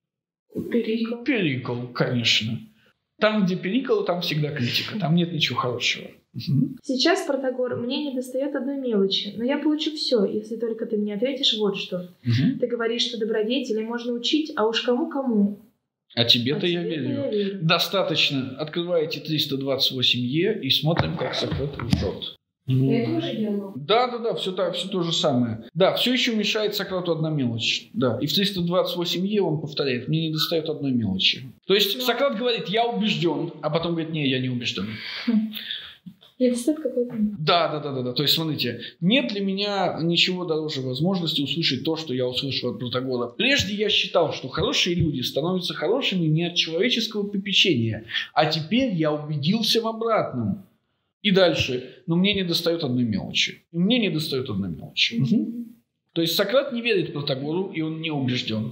[SPEAKER 1] Перикл, конечно. Там, где Перикл, там всегда критика. Там нет ничего хорошего.
[SPEAKER 2] Сейчас, Протагор, мне недостает одной мелочи, но я получу все, если только ты мне ответишь вот что. Ты говоришь, что добродетели можно учить, а уж кому-кому.
[SPEAKER 1] А тебе-то я верю. Достаточно. Открываете 328Е и смотрим, как Сократ лжет.
[SPEAKER 3] Я это уже делала.
[SPEAKER 1] Да, все то же самое. Да, все еще мешает Сократу одна мелочь. Да, и в 328Е он повторяет: мне недостает одной мелочи. То есть Сократ говорит: я убежден, а потом говорит: не, я не убежден.
[SPEAKER 2] Недостает какой-то.
[SPEAKER 1] Да. То есть, смотрите, нет для меня ничего дороже возможности услышать то, что я услышал от Протагора. Прежде я считал, что хорошие люди становятся хорошими не от человеческого попечения, а теперь я убедился в обратном. И дальше. Но мне недостает одной мелочи. То есть Сократ не верит Протагору, и он не убежден.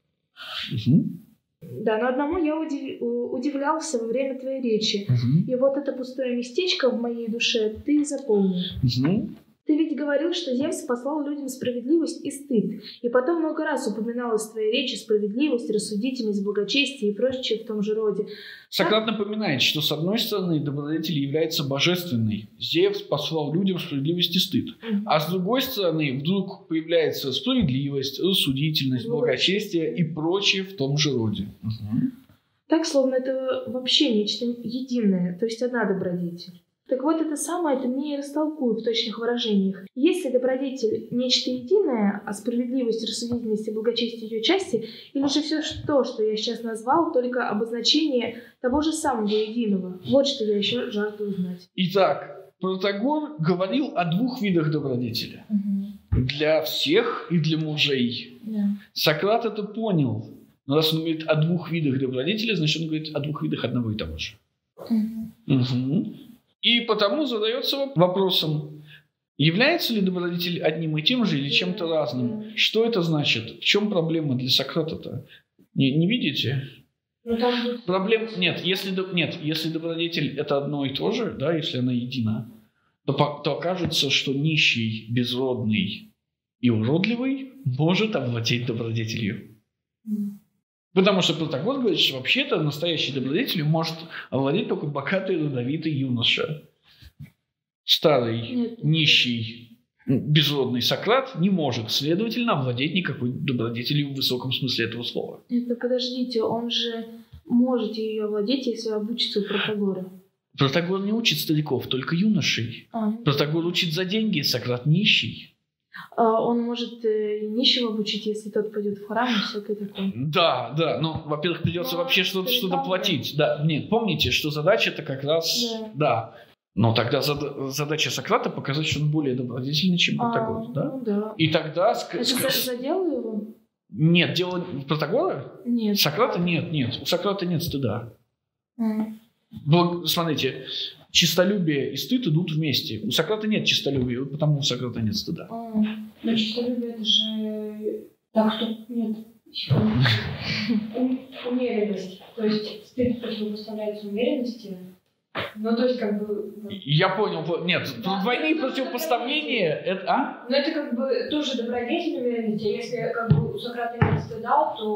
[SPEAKER 2] Да, но одному я удивлялся во время твоей речи. И вот это пустое местечко в моей душе ты заполнил. Ты ведь говорил, что Зевс послал людям справедливость и стыд. И потом много раз упоминалось в твоей речи справедливость, рассудительность, благочестие и прочее в том же роде.
[SPEAKER 1] Сократ напоминает, что с одной стороны добродетель является божественной. Зевс послал людям справедливость и стыд. А с другой стороны вдруг появляется справедливость, рассудительность, благочестие и прочее в том же роде.
[SPEAKER 2] Так, словно это вообще нечто единое, то есть одна добродетель. Так вот, это самое ты мне и растолкуй в точных выражениях. Если добродетель — нечто единое, а справедливость, рассудительность и благочестие ее части, или же все то, что я сейчас назвал, только обозначение того же самого единого? Вот что я еще жажду узнать.
[SPEAKER 1] Итак, Протагор говорил о двух видах добродетели. Для всех и для мужей. Сократ это понял. Но раз он говорит о двух видах добродетели, значит он говорит о двух видах одного и того же. Угу. И потому задается вопросом, является ли добродетель одним и тем же или чем-то разным? Что это значит? В чем проблема для Сократа-то? Не видите? Проблем нет. Если добродетель это одно и то же, да, если она едина, то окажется, что нищий, безродный и уродливый может овладеть добродетелью. Потому что Протагор говорит, что вообще-то настоящей добродетелью может овладеть только богатый родовитый юноша. Старый, нищий, безродный Сократ не может, следовательно, овладеть никакой добродетелью в высоком смысле этого слова.
[SPEAKER 2] Это подождите, он же может ее овладеть, если обучится у Протагора.
[SPEAKER 1] Протагор не учит стариков, только юношей. Протагор учит за деньги, Сократ нищий.
[SPEAKER 2] Он может и нищего обучить, если тот пойдет в храм и всякое такое.
[SPEAKER 1] Да. Ну, во-первых, придется вообще что-то платить. Да, нет, помните, что задача-то как раз... Да. Но тогда задача Сократа показать, что он более добродетельный, чем Протагор. Да?
[SPEAKER 2] Ну, да.
[SPEAKER 1] И тогда...
[SPEAKER 2] Это задело его?
[SPEAKER 1] Нет, дело Протагора?
[SPEAKER 2] Нет.
[SPEAKER 1] Сократа нет. У Сократа нет стыда. Смотрите, честолюбие и стыд идут вместе. У Сократа нет честолюбия, потому у Сократа нет стыда.
[SPEAKER 3] Но честолюбие это же... Так что нет. Умеренность. То есть стыд противопоставляется умеренности. Ну, то есть, как бы...
[SPEAKER 1] Я понял. Нет, двойные противопоставления... Это,
[SPEAKER 3] Ну, это как бы тоже добродетель умеренности. Если как бы у Сократа нет стыда, то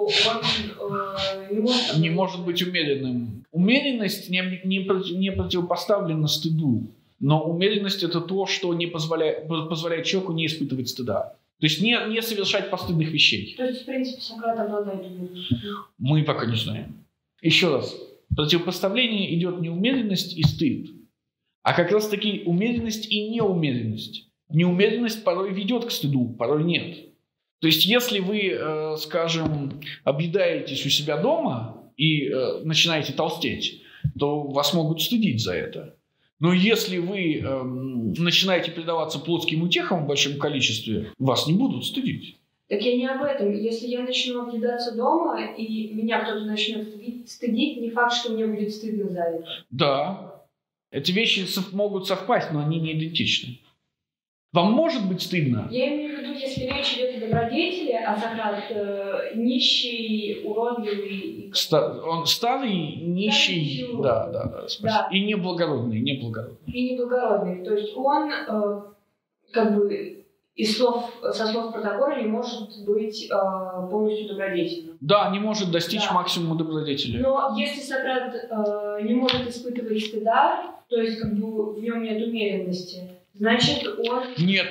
[SPEAKER 3] он
[SPEAKER 1] не может быть умеренным. Умеренность не противопоставлена стыду. Но умеренность это то, что не позволяет человеку не испытывать стыда. То есть не совершать постыдных вещей.
[SPEAKER 3] То есть, в принципе, Сократ обладает умеренностью.
[SPEAKER 1] Мы пока не знаем. Еще раз. Противопоставление идет не умеренность и стыд, а как раз таки умеренность и неумеренность. Неумеренность порой ведет к стыду, порой нет. То есть если вы, скажем, объедаетесь у себя дома и начинаете толстеть, то вас могут стыдить за это. Но если вы начинаете предаваться плотским утехам в большом количестве, вас не будут стыдить.
[SPEAKER 3] Так я не об этом. Если я начну объедаться дома, и меня кто-то начнет стыдить, не факт, что мне будет стыдно за это.
[SPEAKER 1] Да. Эти вещи могут совпасть, но они не идентичны. Вам может быть стыдно?
[SPEAKER 3] Я имею в виду, если речь идет о добродетели, а Сократ нищий, уродливый.
[SPEAKER 1] Он старый, нищий, да. И неблагородный. И
[SPEAKER 3] неблагородный. То есть он как бы... со слов Протагора не может быть полностью добродетельным.
[SPEAKER 1] Да, не может достичь максимума добродетели.
[SPEAKER 3] Но если Сократ не может испытывать стыда, то есть как бы в нем нет умеренности, значит он...
[SPEAKER 1] Нет,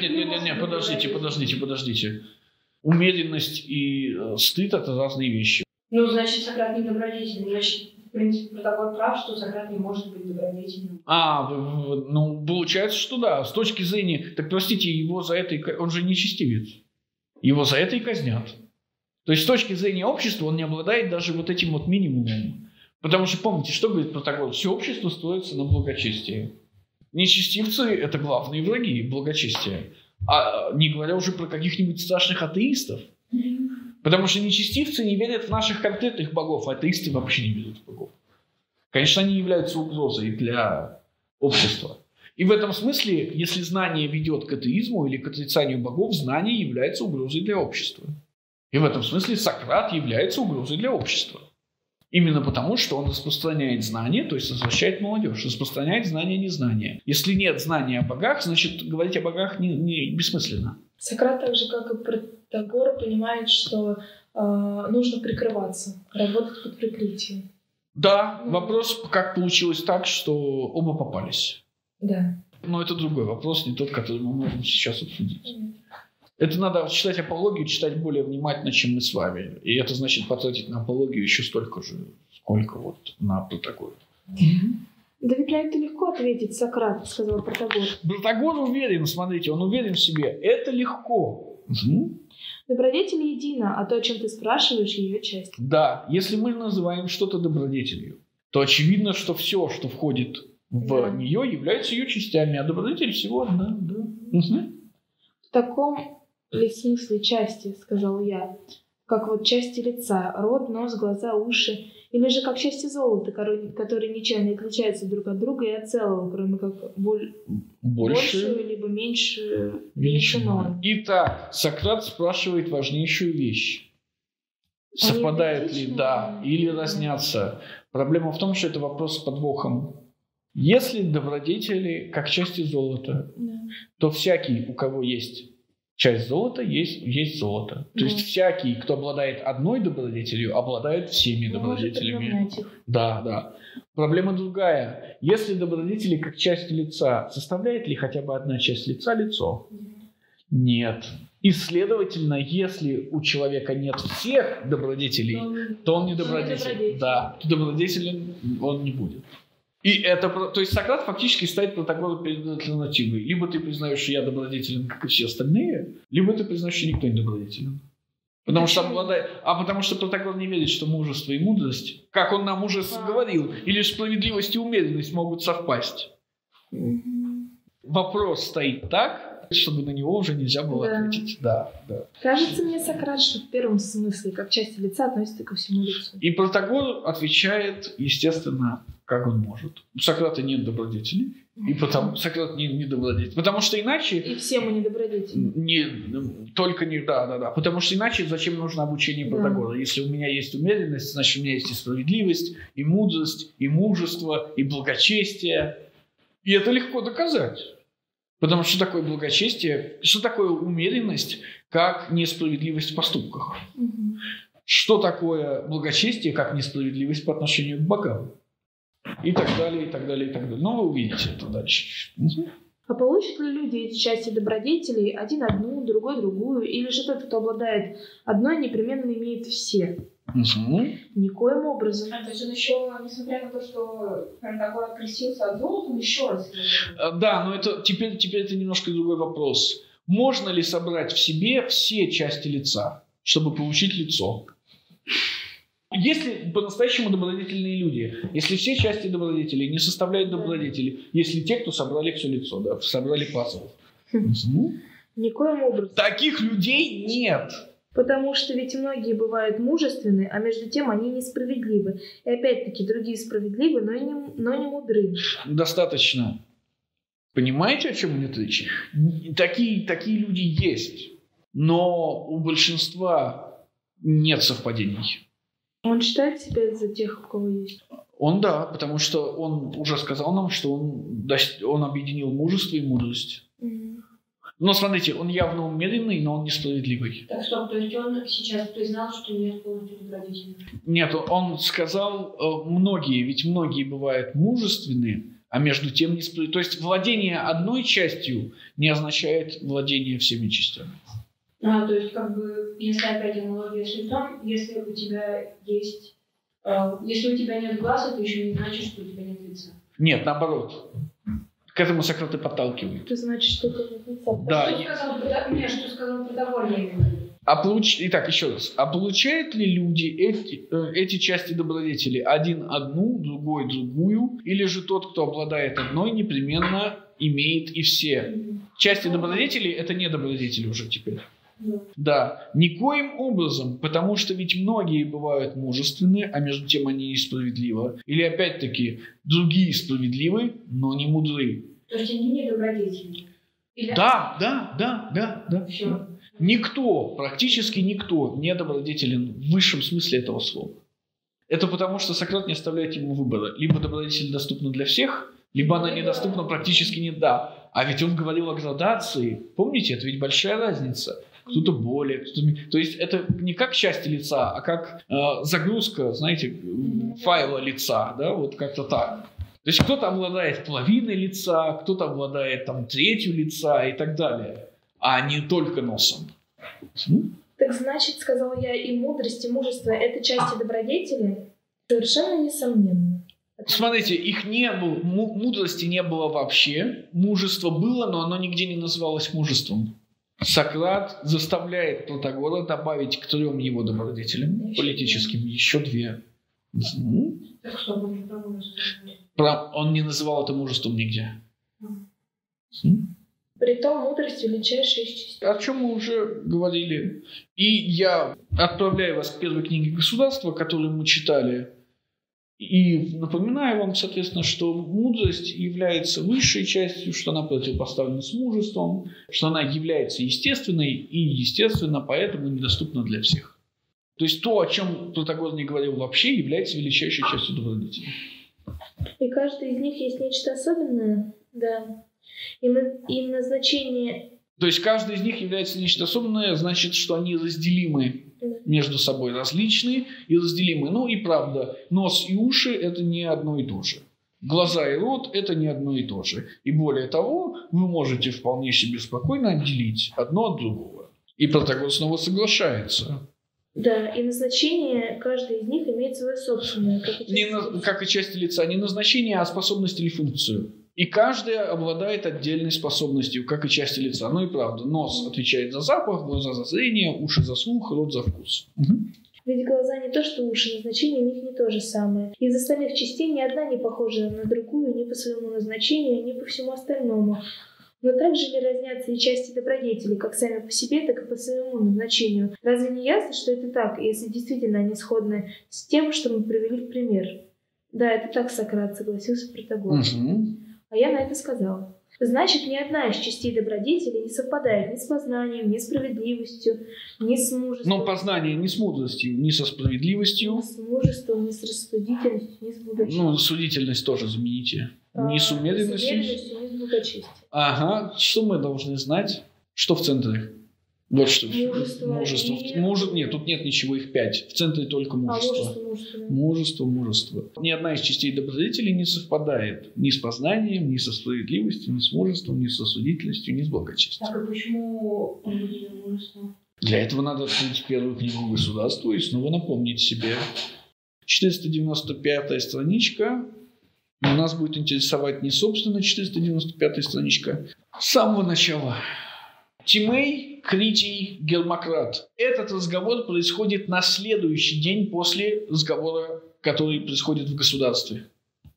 [SPEAKER 1] подождите. Умеренность и стыд – это разные вещи.
[SPEAKER 3] Ну, значит, Сократ не добродетельный. Значит, в принципе, Протагор прав, что Сократ не может быть добродетельным.
[SPEAKER 1] Получается, что да. С точки зрения... Так, простите, его за это... Он же нечестивец. Его за это и казнят. То есть, с точки зрения общества он не обладает даже вот этим вот минимумом. Потому что, помните, что говорит Протагор? Все общество строится на благочестии. Нечестивцы – это главные враги благочестия. А не говоря уже про каких-нибудь страшных атеистов. Потому что нечестивцы не верят в наших конкретных богов, а атеисты вообще не верят в богов. Конечно, они являются угрозой для общества. И в этом смысле, если знание ведет к атеизму или к отрицанию богов, знание является угрозой для общества. И в этом смысле Сократ является угрозой для общества. Именно потому, что он распространяет знания, то есть возвращает молодежь, распространяет знания незнания. Если нет знания о богах, значит, говорить о богах не бессмысленно.
[SPEAKER 2] Сократ, так же, как и Протагор, понимает, что нужно прикрываться, работать под прикрытием.
[SPEAKER 1] Да, вопрос, как получилось так, что оба попались.
[SPEAKER 2] Да.
[SPEAKER 1] Но это другой вопрос, не тот, который мы можем сейчас обсудить. Это надо читать апологию, читать более внимательно, чем мы с вами. И это значит потратить на апологию еще столько же, сколько вот на Протагора.
[SPEAKER 2] Да ведь на это легко ответить, Сократ, сказал Протагор.
[SPEAKER 1] Протагор уверен, смотрите, он уверен в себе. Это легко.
[SPEAKER 2] Добродетель едина, а то, о чем ты спрашиваешь, ее часть.
[SPEAKER 1] Да, если мы называем что-то добродетелью, то очевидно, что все, что входит в нее, является ее частями, а добродетель всего одна. Да.
[SPEAKER 2] В таком ли смысле части, сказал я, как вот части лица, рот, нос, глаза, уши, или же как части золота, которые ничем не отличаются друг от друга и от целого, кроме как большую либо меньшую норму.
[SPEAKER 1] Итак, Сократ спрашивает важнейшую вещь. Совпадает ли, да, или разнятся. Проблема в том, что это вопрос с подвохом. Если добродетели как части золота, то всякий, у кого есть часть золота, есть золото. То есть всякий, кто обладает одной добродетелью, обладает всеми добродетелями. Да. Проблема другая. Если добродетели как части лица, составляет ли хотя бы одна часть лица лицо? Нет. И, следовательно, если у человека нет всех добродетелей, то он не добродетель. Да, то добродетелен он не будет. И это, то есть Сократ фактически ставит Протагора перед альтернативой. Либо ты признаешь, что я добродетелен, как и все остальные, либо ты признаешь, что никто не добродетелен. Потому что Протагор не верит, что мужество и мудрость, как он нам уже говорил, или справедливость и умеренность могут совпасть. Вопрос стоит так, чтобы на него уже нельзя было ответить. Да.
[SPEAKER 2] Кажется мне, Сократ, что в первом смысле, как части лица, относится ко всему лицу.
[SPEAKER 1] И Протагор отвечает, естественно, как он может. У Сократа нет добродетелей, и потому Сократ не добродетель. Потому что иначе...
[SPEAKER 2] И все мы не добродетели.
[SPEAKER 1] Только не... Да. Потому что иначе зачем нужно обучение Протагора? Если у меня есть умеренность, значит, у меня есть и справедливость, и мудрость, и мужество, и благочестие. И это легко доказать. Потому что такое благочестие, что такое умеренность, как несправедливость в поступках? Что такое благочестие, как несправедливость по отношению к богам? И так далее, и так далее, и так далее. Но вы увидите это дальше.
[SPEAKER 2] А получат ли люди эти части добродетелей, один одну, другой другую, или же тот, кто обладает одной, непременно имеет все? Никоим образом.
[SPEAKER 3] То есть он еще, несмотря на то, что Протагор открестился от золота, он еще раз...
[SPEAKER 1] Да, но это теперь это немножко другой вопрос. Можно ли собрать в себе все части лица, чтобы получить лицо? Если по-настоящему добродетельные люди, если все части добродетелей не составляют добродетели, если те, кто собрали все лицо, да, собрали пазл.
[SPEAKER 2] Никоим образом.
[SPEAKER 1] Таких людей нет.
[SPEAKER 2] Потому что ведь многие бывают мужественны, а между тем они несправедливы. И опять-таки другие справедливы, но не мудры.
[SPEAKER 1] Достаточно. Понимаете, о чем идет речь? Такие люди есть, но у большинства нет совпадений.
[SPEAKER 2] Он считает себя за тех, у кого есть?
[SPEAKER 1] Да, потому что он уже сказал нам, что он объединил мужество и мудрость. Но смотрите, он явно умеренный, но он несправедливый.
[SPEAKER 3] Так стоп, то есть он сейчас признал, что нет полностью добродетельных?
[SPEAKER 1] Нет, он сказал ведь многие бывают мужественны, а между тем несправедливы. То есть владение одной частью не означает владение всеми частями.
[SPEAKER 3] То есть, как бы, если опять аналогия с лицом, если у тебя есть... если у тебя нет глаз, это еще не значит, что у тебя нет лица.
[SPEAKER 1] Нет, наоборот. К этому Сократ и подталкивает.
[SPEAKER 2] Это значит, что это нет лица.
[SPEAKER 1] Да.
[SPEAKER 3] Что сказал Протагор, я имею в виду.
[SPEAKER 1] Итак, еще раз. А получают ли люди эти части добродетели один одну, другой другую, или же тот, кто обладает одной, непременно имеет и все? Части добродетелей – это не добродетели уже теперь. Да, никоим образом, потому что ведь многие бывают мужественны, а между тем они несправедливы. Или опять-таки, другие справедливы, но не мудры.
[SPEAKER 3] То есть они не добродетельны?
[SPEAKER 1] Да.
[SPEAKER 3] Все.
[SPEAKER 1] Никто, практически никто не добродетелен в высшем смысле этого слова. Это потому, что Сократ не оставляет ему выбора. Либо добродетель доступна для всех, либо она недоступна практически не да. А ведь он говорил о градации. Помните, это ведь большая разница. Кто-то более, кто-то... То есть это не как части лица, а как загрузка, знаете, файла лица, да, вот как-то так. То есть кто-то обладает половиной лица, кто-то обладает там третью лица и так далее, а не только носом.
[SPEAKER 2] Так значит, сказал я, и мудрость, и мужество – это части добродетели? Совершенно несомненно.
[SPEAKER 1] Смотрите, их не было, мудрости не было вообще, мужество было, но оно нигде не называлось мужеством. Сократ заставляет Протагора добавить к 3 его добродетелям политическим еще 2.
[SPEAKER 3] Так что он
[SPEAKER 1] Он не называл это мужеством нигде.
[SPEAKER 2] Притом мудрость величайшая из частей.
[SPEAKER 1] О чем мы уже говорили. И я отправляю вас к первой книге «Государства», которую мы читали. И напоминаю вам, соответственно, что мудрость является высшей частью, что она противопоставлена с мужеством, что она является естественной и, естественно, поэтому недоступна для всех. То есть то, о чем Протагор не говорил вообще, является величайшей частью добродетели.
[SPEAKER 2] И каждый из них есть нечто особенное, да. И назначение...
[SPEAKER 1] То есть каждый из них является нечто особенное, значит, что они разделимы между собой, различные и разделимы. Ну и правда, нос и уши – это не одно и то же. Глаза и рот – это не одно и то же. И более того, вы можете вполне себе спокойно отделить одно от другого. И Протагор снова соглашается.
[SPEAKER 2] Да, и назначение каждый из них имеет свое собственное.
[SPEAKER 1] Как и части лица. Не назначение, а способность или функцию. И каждая обладает отдельной способностью, как и части лица. Ну и правда, нос отвечает за запах, глаза за зрение, уши за слух, рот за вкус.
[SPEAKER 2] Ведь глаза не то, что уши, назначение у них не то же самое. Из остальных частей ни одна не похожа на другую ни по своему назначению, ни по всему остальному. Но также ли разнятся и части добродетелей, как сами по себе, так и по своему назначению? Разве не ясно, что это так, если действительно они сходны с тем, что мы привели в пример? Да, это так, Сократ, согласился Протагор. А я на это сказала. Значит, ни одна из частей добродетели не совпадает ни с познанием, ни с справедливостью, ни с мужеством.
[SPEAKER 1] Но познание ни с мудростью, ни со справедливостью.
[SPEAKER 2] Ни с мужеством, ни с рассудительностью, ни с благочестием.
[SPEAKER 1] Ну, рассудительность тоже замените. Ни с умеренностью.
[SPEAKER 2] Ни с благочестием.
[SPEAKER 1] Ага, что мы должны знать? Что в центре? Вот что. Мужество. Нет, тут нет ничего, их 5. В центре только мужество. Мужество. Ни одна из частей добродетели не совпадает ни с познанием, ни со справедливостью, ни с мужеством, ни с осудительностью, ни с благочестием.
[SPEAKER 3] Так, и почему он выделил мужество?
[SPEAKER 1] Для этого надо открыть первую книгу «Государства» и снова напомнить себе. 495-я страничка. Нас будет интересовать не собственно 495-я страничка. С самого начала. Тимей, Критий, Гермократ. Этот разговор происходит на следующий день после разговора, который происходит в государстве.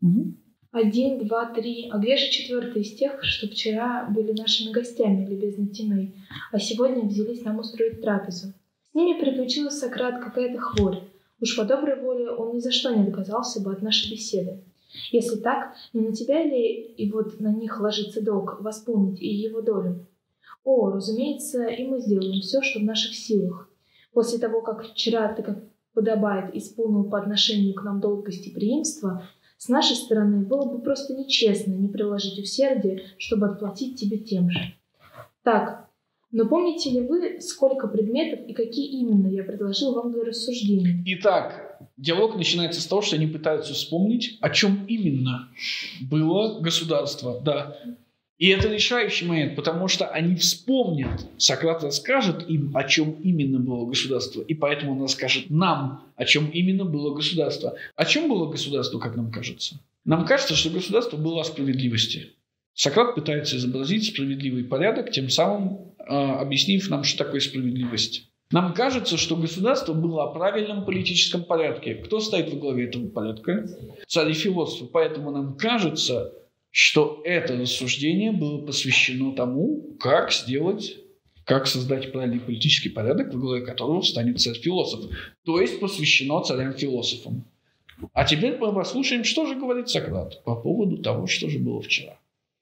[SPEAKER 2] 1, 2, 3. А где же 4 из тех, что вчера были нашими гостями, любезный Тимей, а сегодня взялись нам устроить трапезу? С ними приключилась, Сократ, какая-то хворь. Уж по доброй воле он ни за что не отказался бы от нашей беседы. Если так, не на тебя ли и вот на них ложится долг восполнить и его долю? О, разумеется, и мы сделаем все, что в наших силах. После того, как вчера ты, как подобает, исполнил по отношению к нам долг гостеприимства, с нашей стороны было бы просто нечестно не приложить усердия, чтобы отплатить тебе тем же. Так, но помните ли вы, сколько предметов и какие именно я предложил вам для рассуждений?
[SPEAKER 1] Итак, диалог начинается с того, что они пытаются вспомнить, о чем именно было государство. Да. И это решающий момент, потому что они вспомнят. Сократ расскажет им, о чем именно было государство, и поэтому он расскажет нам, о чем именно было государство. О чем было государство, как нам кажется? Нам кажется, что государство было о справедливости. Сократ пытается изобразить справедливый порядок, тем самым объяснив нам, что такое справедливость. Нам кажется, что государство было о правильном политическом порядке. Кто стоит во главе этого порядка? Царь и философ. Поэтому нам кажется, что это рассуждение было посвящено тому, как создать правильный политический порядок, во главе которого встанет царь-философ. То есть посвящено царям-философам. А теперь мы послушаем, что же говорит Сократ по поводу того, что же было вчера.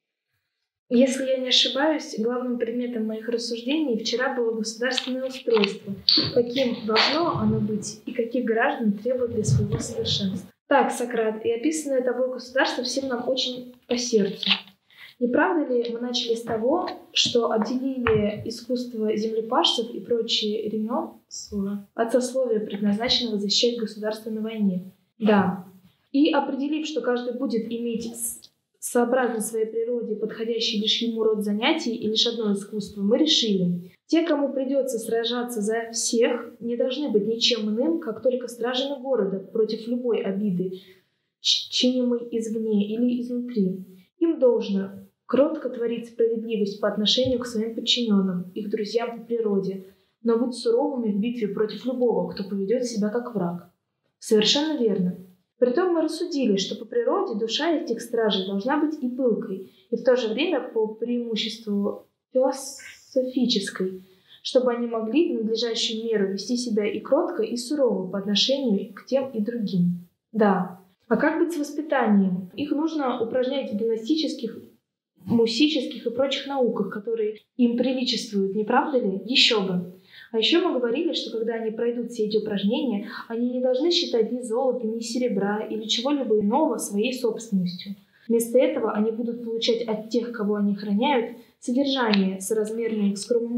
[SPEAKER 2] Если я не ошибаюсь, главным предметом моих рассуждений вчера было государственное устройство. Каким должно оно быть и каких граждан требует для своего совершенства. Так, Сократ, и описанное тобой государство всем нам очень по сердцу. Не правда ли мы начали с того, что отделили искусство землепашцев и прочие ремесла от сословия, предназначенного защищать государство на войне? Да. И определив, что каждый будет иметь сообразно своей природе подходящий лишь ему род занятий и лишь одно искусство, мы решили, те, кому придется сражаться за всех, не должны быть ничем иным, как только стражами города против любой обиды, чинимой извне или изнутри. Им должно кротко творить справедливость по отношению к своим подчиненным, их друзьям по природе, но быть суровыми в битве против любого, кто поведет себя как враг. Совершенно верно. Притом мы рассудили, что по природе душа этих стражей должна быть и пылкой, и в то же время по преимуществу философической, чтобы они могли в надлежащую меру вести себя и кротко, и сурово по отношению к тем и другим. Да. А как быть с воспитанием? Их нужно упражнять в гимнастических, мусических и прочих науках, которые им приличествуют, не правда ли? Еще бы. А еще мы говорили, что когда они пройдут все эти упражнения, они не должны считать ни золота, ни серебра или чего-либо иного своей собственностью. Вместо этого они будут получать от тех, кого они охраняют, содержание, соразмерное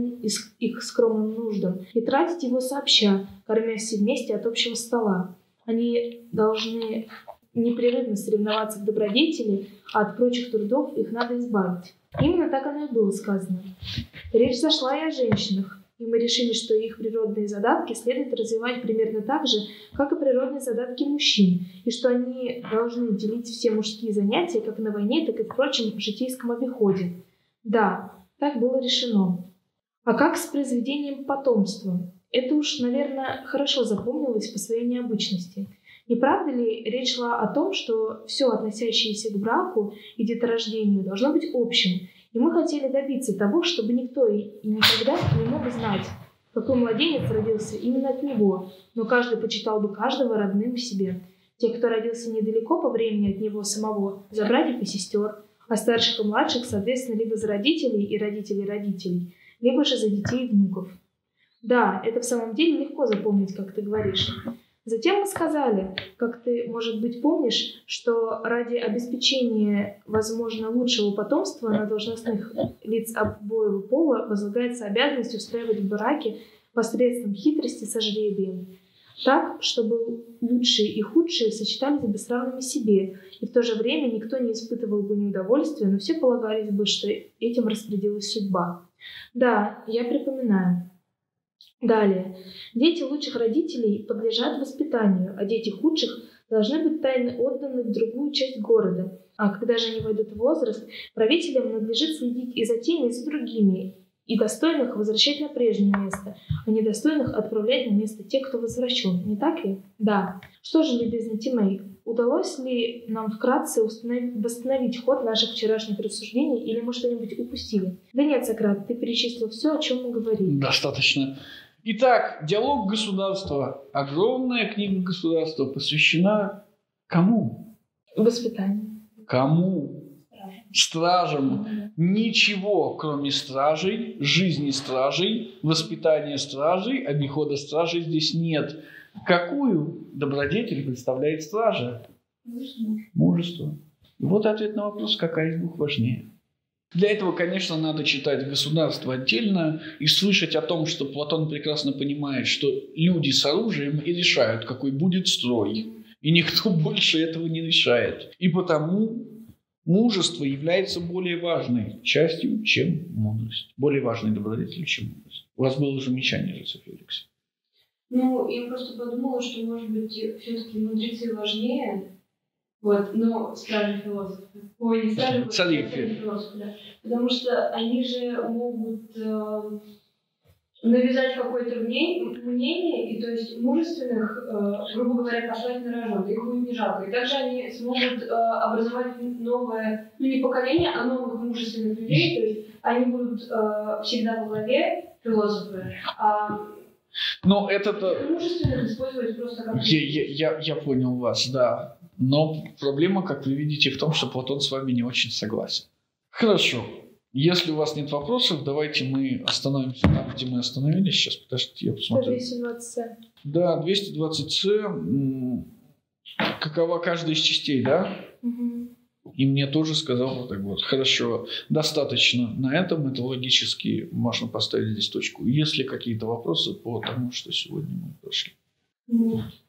[SPEAKER 2] их скромным нуждам, и тратить его сообща, кормя все вместе от общего стола. Они должны непрерывно соревноваться в добродетели, а от прочих трудов их надо избавить. Именно так оно и было сказано. Речь зашла и о женщинах, и мы решили, что их природные задатки следует развивать примерно так же, как и природные задатки мужчин, и что они должны делить все мужские занятия как на войне, так и в прочем житейском обиходе. Да, так было решено. А как с произведением потомства? Это уж, наверное, хорошо запомнилось по своей необычности. Не правда ли речь шла о том, что все, относящееся к браку и деторождению, должно быть общим? И мы хотели добиться того, чтобы никто и никогда не мог знать, какой младенец родился именно от него, но каждый почитал бы каждого родным себе. Те, кто родился недалеко по времени от него самого, за братьев и сестер, а старших и младших, соответственно, либо за родителей и родителей родителей, либо же за детей и внуков. Да, это в самом деле легко запомнить, как ты говоришь. Затем мы сказали, как ты, может быть, помнишь, что ради обеспечения, возможно, лучшего потомства на должностных лиц обоего пола возлагается обязанность устраивать браки посредством хитрости со жребием, так, чтобы лучшие и худшие сочетались бы с равными себе, и в то же время никто не испытывал бы неудовольствия, но все полагались бы, что этим распорядилась судьба. Да, я припоминаю. Далее. Дети лучших родителей подлежат воспитанию, а дети худших должны быть тайно отданы в другую часть города. А когда же они войдут в возраст, правителям надлежит следить и за теми, и за другими, и достойных возвращать на прежнее место, а недостойных отправлять на место тех, кто возвращен. Не так ли? Да. Что же, любезный Тимей, удалось ли нам вкратце восстановить ход наших вчерашних рассуждений, или мы что-нибудь упустили? Да нет, Сократ, ты перечислил все, о чем мы говорили.
[SPEAKER 1] Достаточно. Итак, диалог государства. Огромная книга государства посвящена кому?
[SPEAKER 2] Воспитанию.
[SPEAKER 1] Кому? Стражам. Ничего, кроме стражей, жизни стражей, воспитания стражей, обихода стражей здесь нет. Какую добродетель представляет стража? Мужество. Вот ответ на вопрос, какая из двух важнее. Для этого, конечно, надо читать «Государство» отдельно и слышать о том, что Платон прекрасно понимает, что люди с оружием и решают, какой будет строй. И никто больше этого не решает. И потому мужество является более важной частью, чем мудрость. Более важной добродетелью, чем мудрость. У вас было замечание, Софья Алексеевна.
[SPEAKER 4] Ну, я просто подумала, что, может быть, все-таки мудрецы важнее, вот, но стражи философы. Ой, не стражи,
[SPEAKER 1] цари
[SPEAKER 4] философы, да. Потому что они же могут навязать какое-то мнение, и то есть мужественных, грубо говоря, послать на рожон, их будет не жалко. И также они смогут образовать новое, ну не поколение, а новых мужественных людей, то есть они будут всегда во главе философы,
[SPEAKER 1] но это-то...
[SPEAKER 4] Мужественных использовать просто как...
[SPEAKER 1] Я понял вас, да. Но проблема, как вы видите, в том, что Платон с вами не очень согласен. Хорошо. Если у вас нет вопросов, давайте мы остановимся там, где мы остановились. Сейчас, подождите, я посмотрю.
[SPEAKER 2] 220С.
[SPEAKER 1] Да, 220С. Какова каждая из частей, да?
[SPEAKER 2] Угу.
[SPEAKER 1] И мне тоже сказал вот так вот. Хорошо, достаточно. На этом это логически можно поставить здесь точку. Есть ли какие-то вопросы по тому, что сегодня мы прошли?
[SPEAKER 4] Нет.